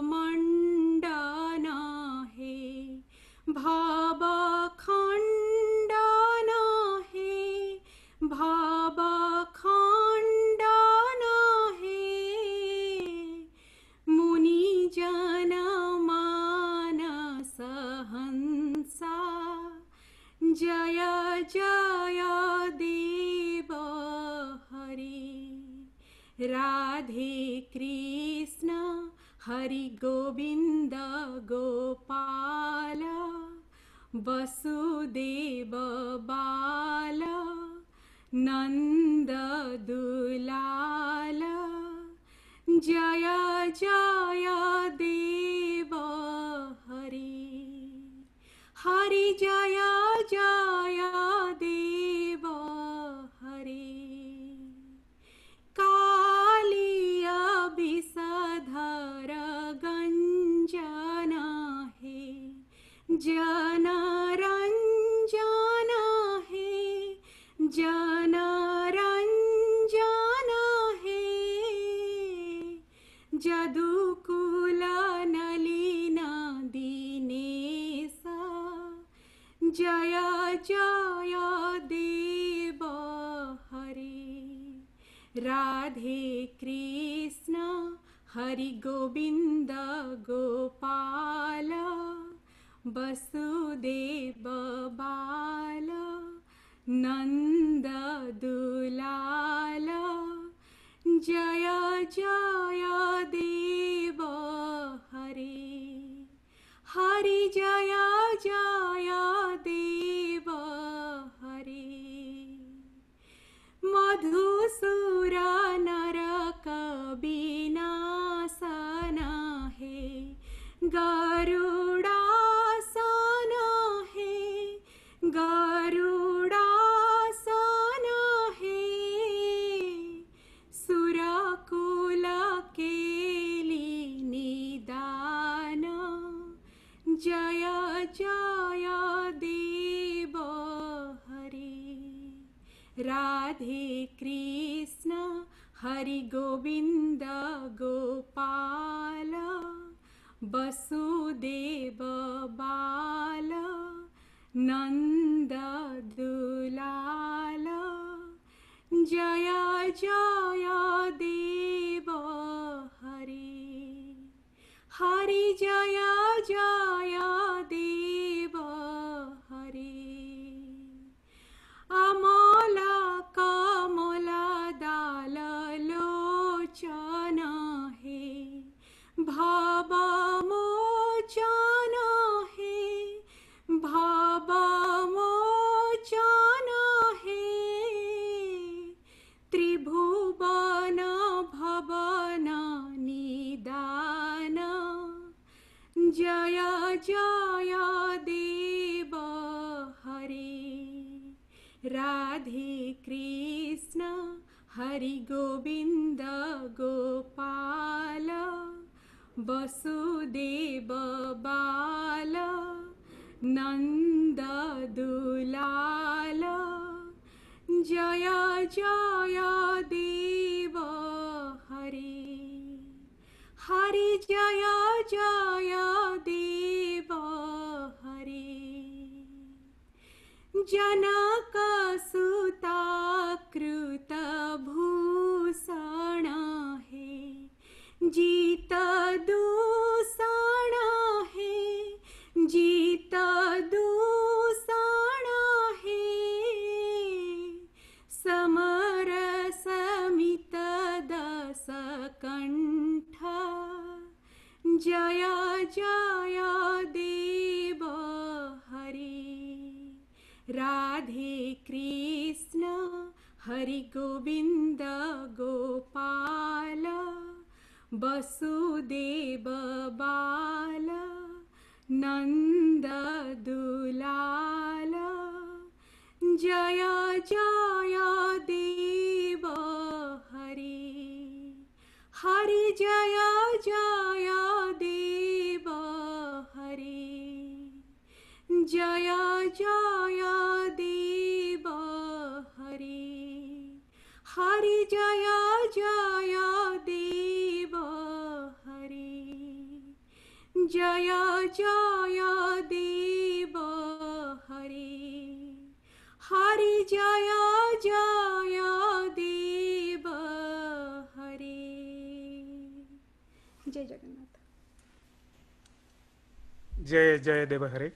मंडन हे भव खंडन हे भव खंडन हे मुनि जन मानस हंसा जय जय देव हरि राधे कृष्ण हरि गोविंद गोपाल वसुदेव बाल नंद दुलाल जय जय देव हरि जय जय देव हरि कालिया विषधर गंजन हे जन रंजन हे जन रंजन हे जदुकुल नलिन दीनेश जय जय देव हरि राधे कृष्ण हरि गोविंद गोपाल वसुदेव बाल नंद दुलाल जय जय देव हरि हरि जय जय देव हरि मधुसूर नरक विनाशन हे गरुडासन हे गरुडासन हे सुरकुल केली निदान जय जय देव हरि राधे कृष्ण हरि गोविंद गोपाल वसुदेव बाल नंद दुलाल जय जय देव हरि हरि जय जय देव हरि अमला कमला दाल लोचन हे भव मोचन हे भव मोचन हे त्रिभुवन भवन निदान जय जय देव हरि राधे कृष्ण हरि गोविंद गोपाल वसुदेव बाल नंद दुलाल जय जय देव हरि हरि जय जय देव हरि जनक सुता कृत भूषण हे जीत दूषण हे जीत दूषण हे समर समित दस कंठ जय जय देव हरि राधे कृष्ण हरि गोविंद गोपाल वसुदेव बाल नंद दुलाल जय जय देव हरि हरि जय जय देव हरि जय जय देव हरि हरि जय जय देव हरि जय जय देव हरि हरि जय जय देव हरि जय जगन्नाथ जय जय देव हरे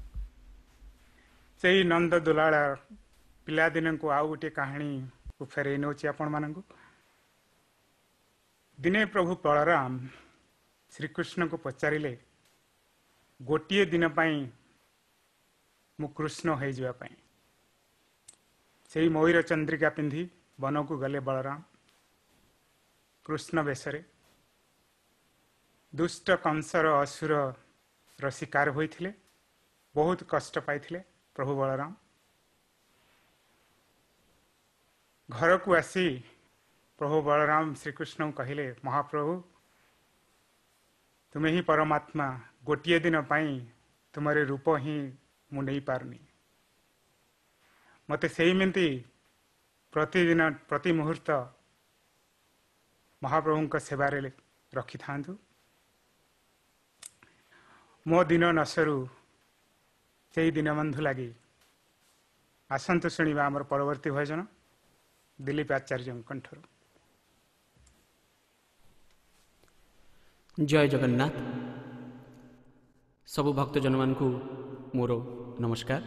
से नंद दुलाल पिलादिन को आउ गोटे कहानी को फेरे नौ आपण मान दिने प्रभु बलराम श्रीकृष्ण को पचारे गोटे दिन मु कृष्ण हो जावाई से मयूर चंद्रिका पिंधि वन को गले बलराम कृष्ण वेशरे दुष्ट कंसर असुर शिकार होते बहुत कष्ट पाइथिले प्रभु बलराम। घर को आसी प्रभु बलराम श्रीकृष्ण कहले, महाप्रभु तुम्हें ही परमात्मा, गोटे दिन पाई तुम्हारे रूप ही मु नहीं पारनी, मते से मिंती प्रतिदिन प्रति मुहूर्त महाप्रभु सेवारे रखी थांतु। मो दिन नसरु से दिन बंधु लगी। आसतु शुणा आमर परवर्ती भजन दिलीप आचार्य कंठर। जय जगन्नाथ। सबु भक्तजन मान को मोर नमस्कार।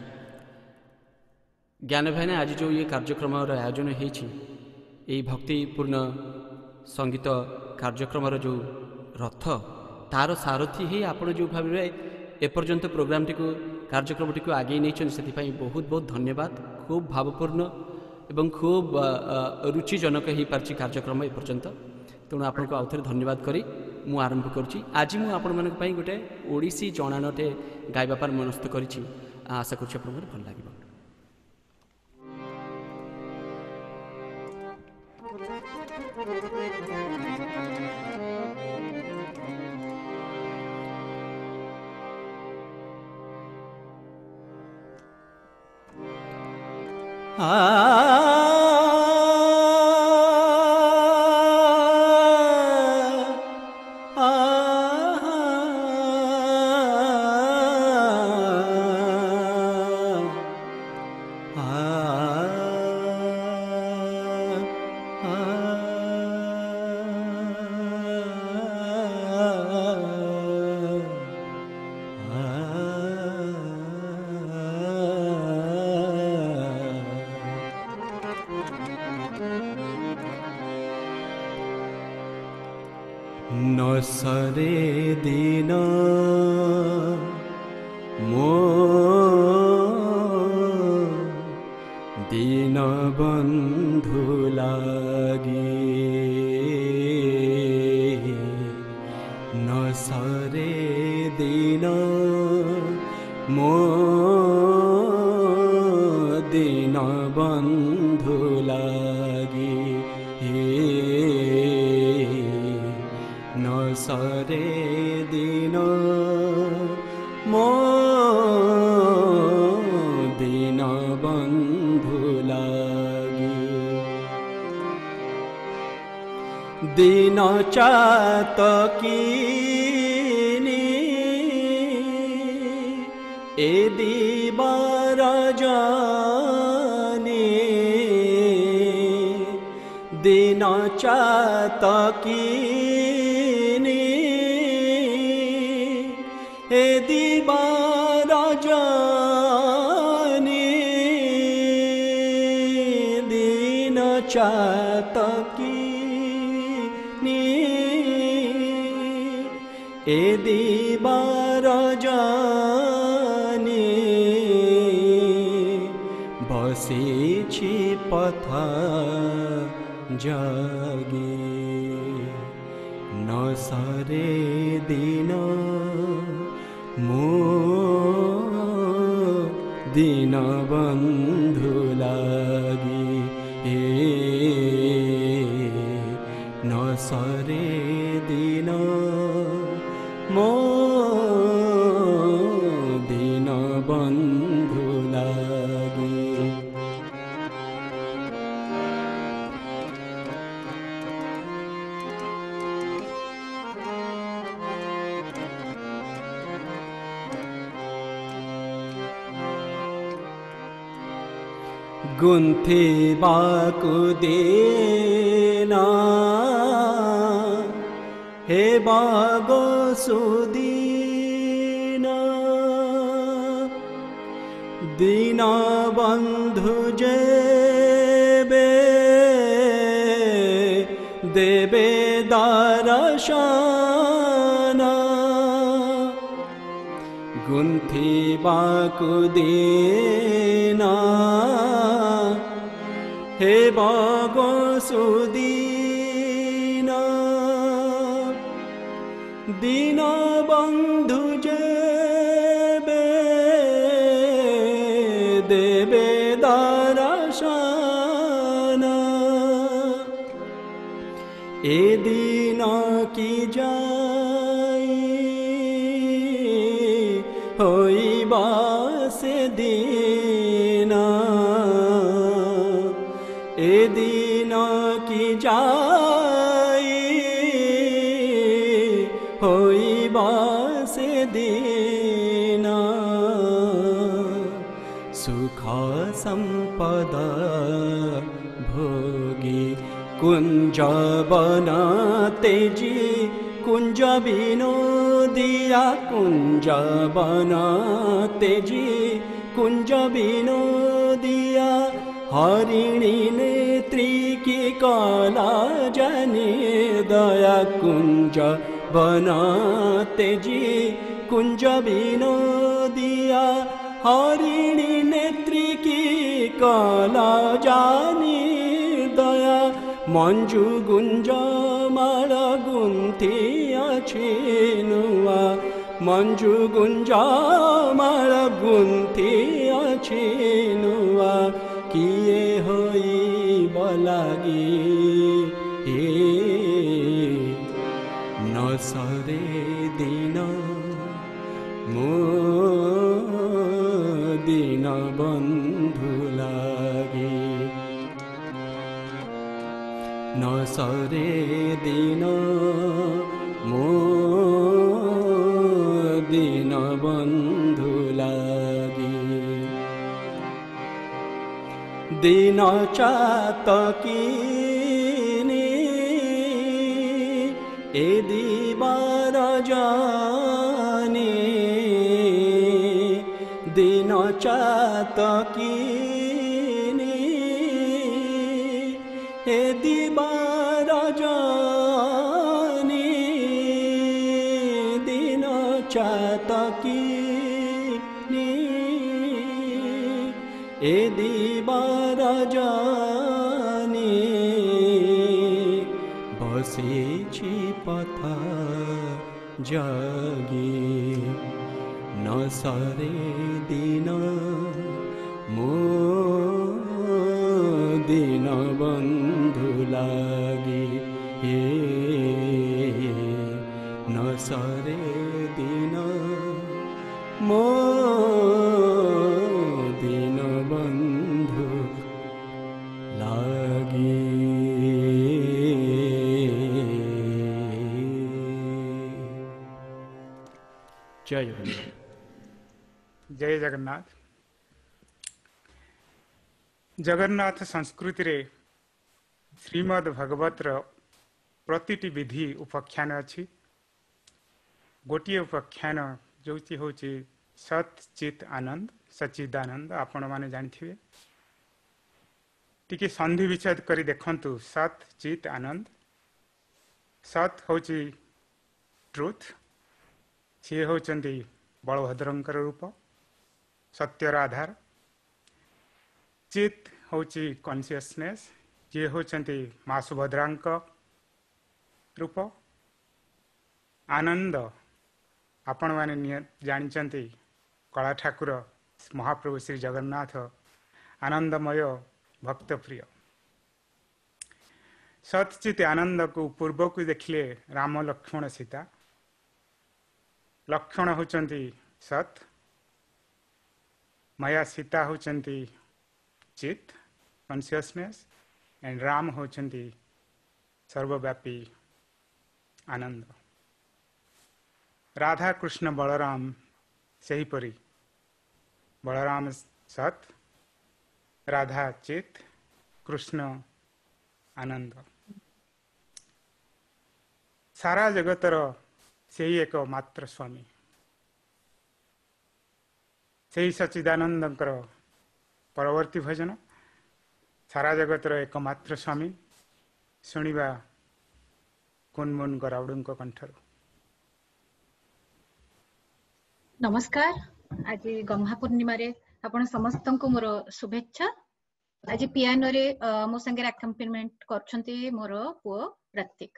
ज्ञान भाई ने आज जो ये कार्यक्रम आयोजन होती भक्तिपूर्ण संगीत कार्यक्रम जो रथ तार सारथी ही आपण जो भाव एपर्यंत प्रोग्राम टी कार्यक्रम टी आगे नहीं से बहुत बहुत धन्यवाद। खूब भावपूर्ण एवं खूब रुचिजनक हो पार्टी कार्यक्रम एपर्यंत। तेणु आपन को आउ थे धन्यवाद करी मु आरंभ करुच्ची। आज मु आपण मानक पई गोटे ओडिसी जणाणटे गाइबा पर मनस्थ करिछि। आशा करुच्ची आपन भल लागिबो। नसरे दिन मो दीन बंधु लागी। नसरे दिन मो दीन बंधु लागी। नसरे दिन मो दीन बंधु लागी। दिन चातकीनी ए दीवार जानी। दिन चातकीनी ए दीवार जानी। दिन चातकीनी ए दीवार जानी। बसीछि पथ जागी। नसरे दिन मो दीन बंधु लागी। नसरे दिन मो दीन बंधु लागी। गुंथी बाकु देना हे बागो सुदीना। दीना बंधु जेबे देबे दर्शना। गुंथी बाकु देना हे बागो सुदीना। दीन बंधु जेबे देवे दर्शन ए दिन की जाई होइबा से दिन ए दिन की जाई होइबा से दिन सुख संपद भोगी कुंज बना तेजी कुंज विनोदिया कुंज बना तेजी कुंज विनोदिया हरिणी नेत्री की कला जनी दया कुंज बना तेजी कुंज विनोदिया हरिणी नेत्री की कला जानी दया मंजू गुंज माल गुंथी अछि नुआ मंजू गुंज माल गुंथी अछि नुआ किए होई बलागी न सरे दिन मो दिन बंधु लागे न सरे दिन मो दिन बंधु लागे दिन चातकीनी ए दीवार जानी दिन चातकीनी ए दीवार जानी दिन चातकीनी ए दीवार जानी बसेछि पथ जागी न सरे दिन मो दिन बंधु लागी न सरे दिन मो दिन बंधु लागी जय जगन्नाथ। जय जगन्नाथ। जगन्नाथ संस्कृति रे श्रीमद् भगवतर प्रतिटी विधि उपाख्यान अच्छी गोटे उपाख्यान जो हूँ सत चित आनंद सच्चिदानंद आपण मैंने जानी टी संधि विच्छेद कर देखु सत चित आनंद सत हूँ ट्रुथ सी होती बलभद्रंकर रूप सत्यर आधार चित होची कॉन्शियसनेस ये होचंती माँ सुभद्रांक रूप आनंद आपण माने जानिचंती कला ठाकुर महाप्रभु श्री जगन्नाथ आनंदमय भक्त प्रिय सतचित आनंद को पूर्व को देखिले राम लक्ष्मण सीता लक्ष्मण होचंती सत माया सीता होचंती चित कॉन्शियसनेस एंड राम होचंती सर्वव्यापी आनंद राधा कृष्ण बलराम सही परी बलराम सत राधा चित कृष्ण आनंद सारा जगतर से ही एक मात्र स्वामी से ही सच्चिदानंदंकर परवर्ती भजन सारा जगतर एकमात्र स्वामी शुणा कुनमुन गराउडू कंठर। नमस्कार। आज गम्हा पूर्णिमा रे आपण समस्त को मोर शुभेच्छा। आज पियानो रे मो संगे अकम्पनीमेंट करछंती मोर पुओ प्रतीक।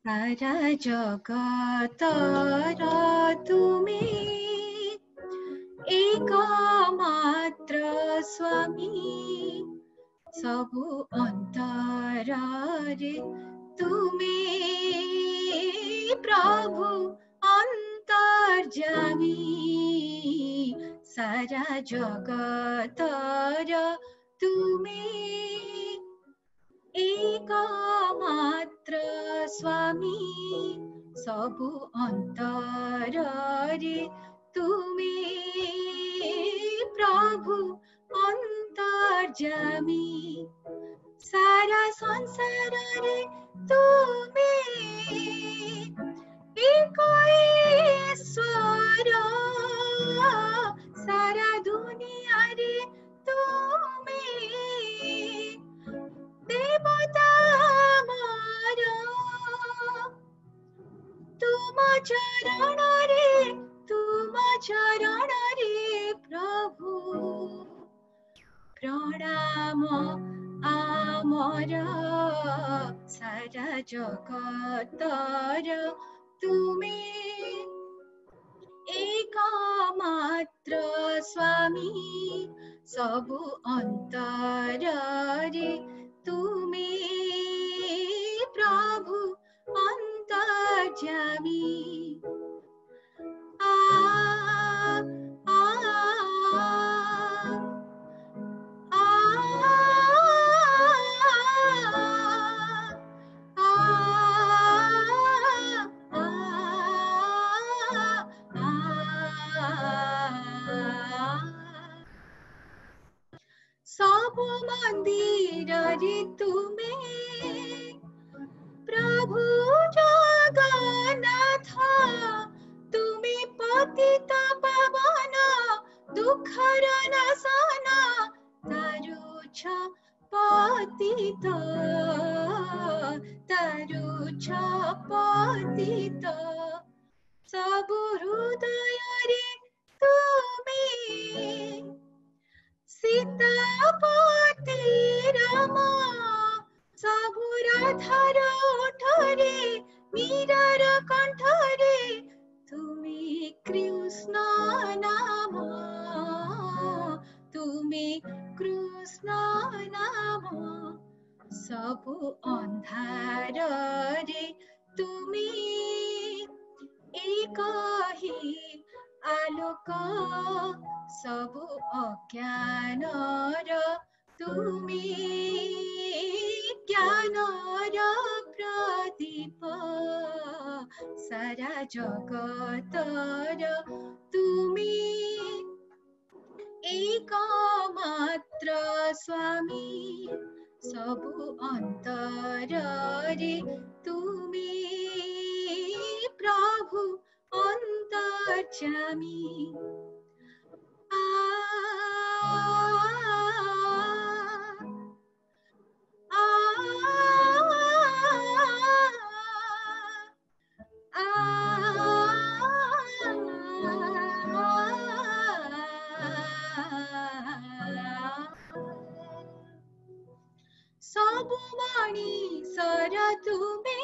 सारा जगतर तुमे एकमात्र स्वामी सबु अंतरारे तुमे प्रभु अंतर्जामी सारा जगतर तुमे एकमात्र स्वामी सबु अंतरारे तुमे प्रभु अंतर्जामी सारा संसार रे तुमे एक ईश्वर सारा दुनिया रे तुमे देवता मोर तुम चरण रे प्रभु प्रणाम आमर सारा जगतर तुमे एकमात्र स्वामी सबु अंतरारे तुमे प्रभु अंतर्जामी आ आ सब मंदिर रे तुमे प्रभु जगन्नाथ तुमे पतित पावन दुखर नाशन तारुछ पतित सब हृदय रे तुमे सीतापति राम सबु राधार ओठरे मीरार कंठरे तुमे कृष्ण नाम सबु अंधार रे तुमे एक ही आलोक सबु अज्ञानर तुमे ज्ञानर प्रदीप सारा जगतर तुमे एकमात्र स्वामी सबु अंतरारे तुमे प्रभु अंतर्जामी आ सबु मणिसर तुमे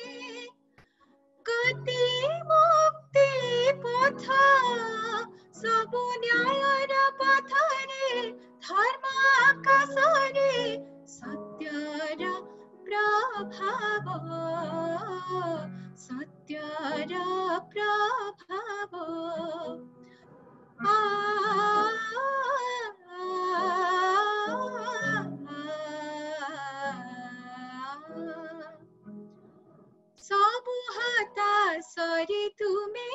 गति मुक्ति पथ सबु न्यायर पथरे धर्म आकाशरे सत्यर प्रभाव सबु हताशरे तुमे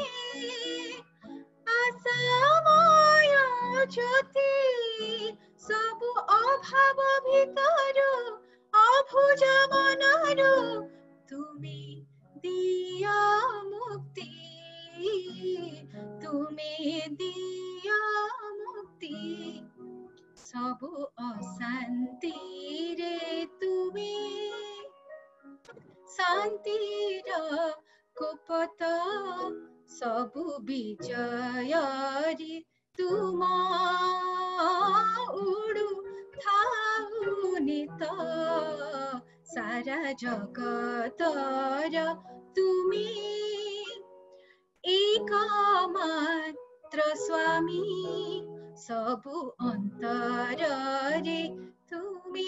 आशामय ज्योति सबु अभाव भितर अभुज मनर तुमे दिया मुक्ति सबु अशांति रे तुमे शांतिर कुपत सबु विजय रे तुम उड़ु थाउनित सारा जगतर तुमी एकमात्र स्वामी सबु अंतर रे तुमी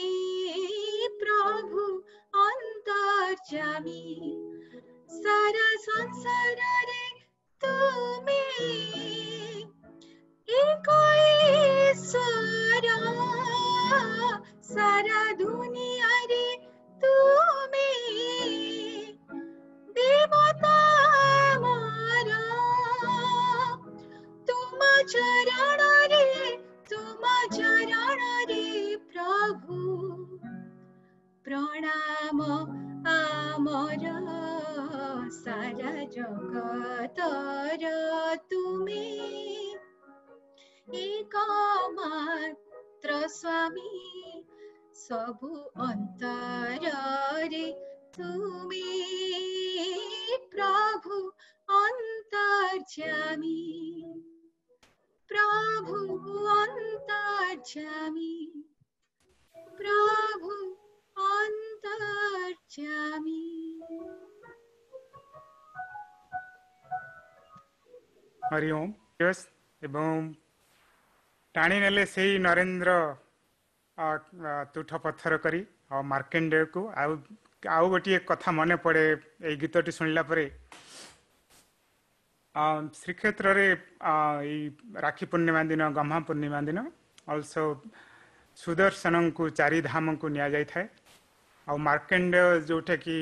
प्रभु अंतर्यामी सारा संसार रे तुमी एक ईश्वर सारा दुनिया रे तुमी देवता मारा तुम चरण रे प्रभु प्रणाम आमर सारा जगतर तुमे एकमात्र स्वामी सबु अंतर रे तुमे प्रभु अंतर्यामी प्रभु अंतर्यामी प्रभु अंतर्यामी। हरि ओम यस एवं टाणी नेले सेही नरेंद्र तुठ पत्थर करी और मार्केंडेय को आउ गोटे कथा मन पड़े ये गीतटी शुणिला परे श्रीक्षेत्र रे राखी पूर्णिमा दिन गम्हा पूर्णिमा दिन ऑल्सो सुदर्शन को चारि धाम को निया जाय थाए और मार्केंडेय जोठे कि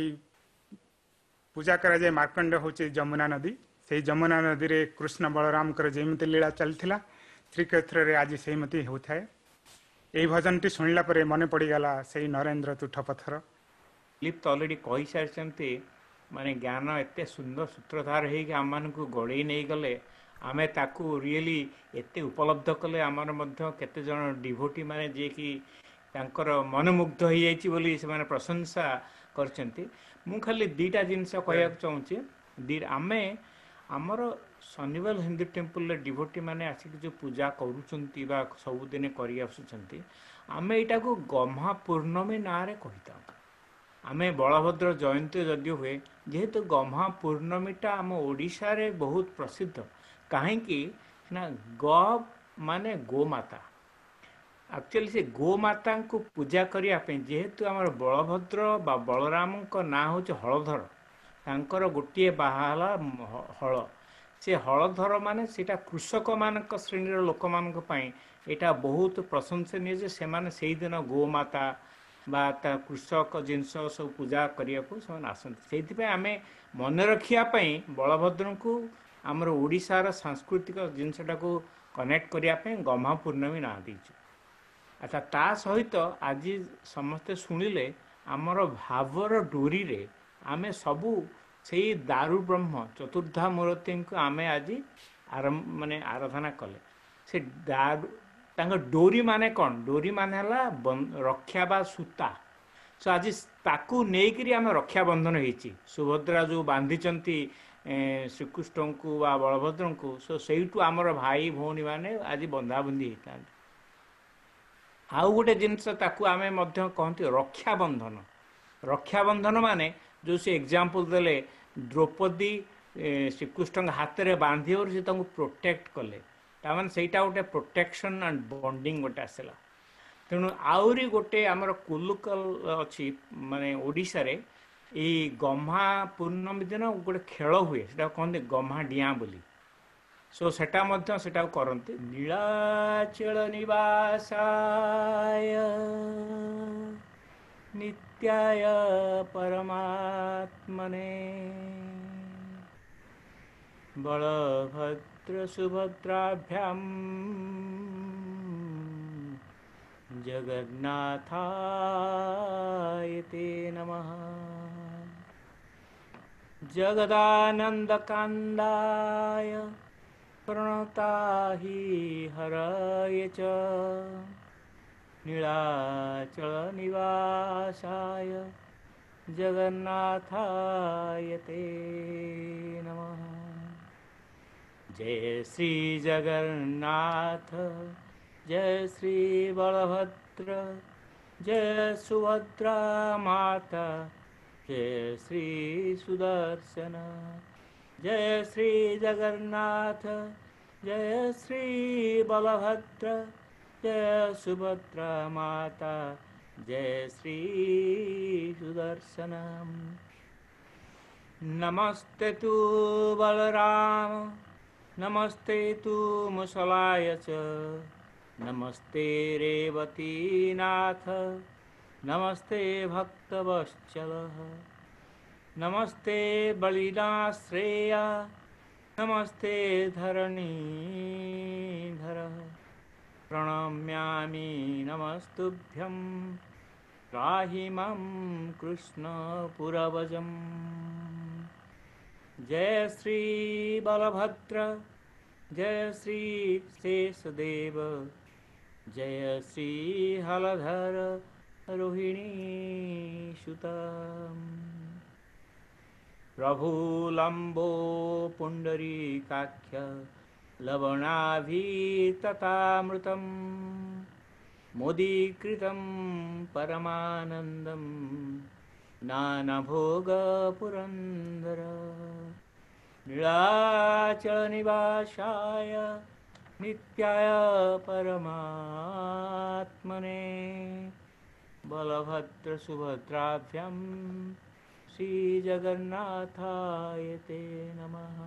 पूजा करा जाए मार्केंडेय होचे जमुना नदी से जमुना नदी रे कृष्ण बलराम कर जेमती लीला चलथिला श्रीक्षेत्र रे आज सेमती होथाए ए भजनटी शुणिला परे मन पड़ीगला से नरेंद्र तुठ पत्थर लिप्त ऑलरेडी कही सारी माने ज्ञान एते सुंदर सूत्रधार है कि आम को गड़े नहीं गले आमे ताकू रियली एते उपलब्ध कले आमर मध्य केते जन डिभोटी माने जे कि तांकर मनमुग्ध हो जाइछि बोली से माने प्रशंसा करचंती मु खाली दीटा जिनस कहया चाहूची आमे आमर शनिवार हिंदू टेम्पल डिभोटी माने आसिक जो पूजा करूचंती बा सबुदिन करि आसुचंती आमे एटा को गम्हा पूर्णमी ना रे कहिता आमे बलभद्र जयंती जदि हुए जेहेतु गम्हा पूर्णमीटा आम ओडिशा रे बहुत प्रसिद्ध कहीं ना गौ माने गोमाता एक्चुअली से गोमाता को पूजा करने जेहेतु आम बलभद्र बा बलराम को ना हूँ हलधर तांकर गोटे बाहाला हल से हलधर माने सेटा कृषक मान श्रेणी लोक मान यहाँ बहुत प्रशंसनीय जे से माने से दिन गोमाता बा कृषक जिनस सब पूजा करने को आसती आम मन रखापी बलभद्र को आमर ओडिशार सांस्कृतिक जिनसटा को कनेक्ट करने गम्हा पूर्णमी ना देचु अच्छा ता सहित आज समस्ते शुणिले आमर भावर डोरी रे आमे सबू से दारु ब्रह्म चतुर्धा मूर्ति को आमे आज माने आराधना कले से दारु तांग डोरी माने कौन डोरी माने हला रक्षा बा सूता सो आज ताकू नेकरी आमे रक्षा बंधन होईची सुभद्रा जो बांधिचंती श्रीकृष्ण को बा बलभद्र को सो सेठू आमर भाई भौणी माने आज बंधाबंधी होता आउ गोटे जिनस ताकू आमे मध्य कहते रक्षा बंधन माने जो से एग्जांपल देले द्रौपदी श्रीकृष्ण हाथ में बांधी और से प्रोटेक्ट कले ताମାନେ ସେଇଟା ଗୋଟେ ପ୍ରୋଟେକ୍ସନ୍ ଆଣ୍ଡ ବଣ୍ଡିଂ ଗୋଟେ ଆସିଲା ତେଣୁ ଆହୁରି ଗୋଟେ ଆମର କୁଲୁକଲ ଅଛି ମାନେ ଓଡ଼ିଶାରେ ଏଇ ଗମ୍ହା ପୂର୍ଣ୍ଣମୀ ଦିନ ଗୋଟେ ଖେଳ ହୁଏ ସେଟା କହନ୍ତି ଗମ୍ହା ଡିଆଁ ବୋଲି ସୋ ସେଟା ମଧ୍ୟ ସେଟାକୁ କରନ୍ତି ନୀଳାଚଳ ନିବାସାୟ नित्याय परमात्मने बलभद्र सुभद्राभ्याम जगन्नाथाय ते नमः जगदानन्दकान्दाय प्रणताहि हरये च नीलाचल निवासाय जगन्नाथाय ते नमः जय श्री जगन्नाथ जय श्री बलभद्र जय सुभद्रा माता, जय श्री सुदर्शन, जय श्री जगन्नाथ, जय श्री बलभद्र, जय सुभद्रा माता, जय श्री सुदर्शन। नमस्ते तु बलराम, नमस्ते तु मुसलाय च, नमस्ते रेवती नाथ, नमस्ते भक्तवत्सल, नमस्ते बलिनाश्रेय, नमस्ते धरणीधर, प्रणम्यामि नमस्तुभ्यं, त्राहि मां कृष्ण पुरवजम्। जय श्री बलभद्र, जय श्री शेषदेव, जय श्री हलधर रोहिणी सुत। प्रभु लंबो पुंडरीकाक्ष, लवणाभिततामृतं, मुदीकृतं परमानन्दं, नानभोगपुरन्दर। नीलाचलनिवासाय नित्याय परमात्मने, बलभद्रसुभद्राभ्यां श्रीजगन्नाथाय ते नमः,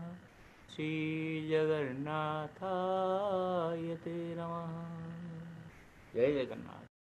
श्रीजगन्नाथाय ते नमः। जय जगन्नाथ।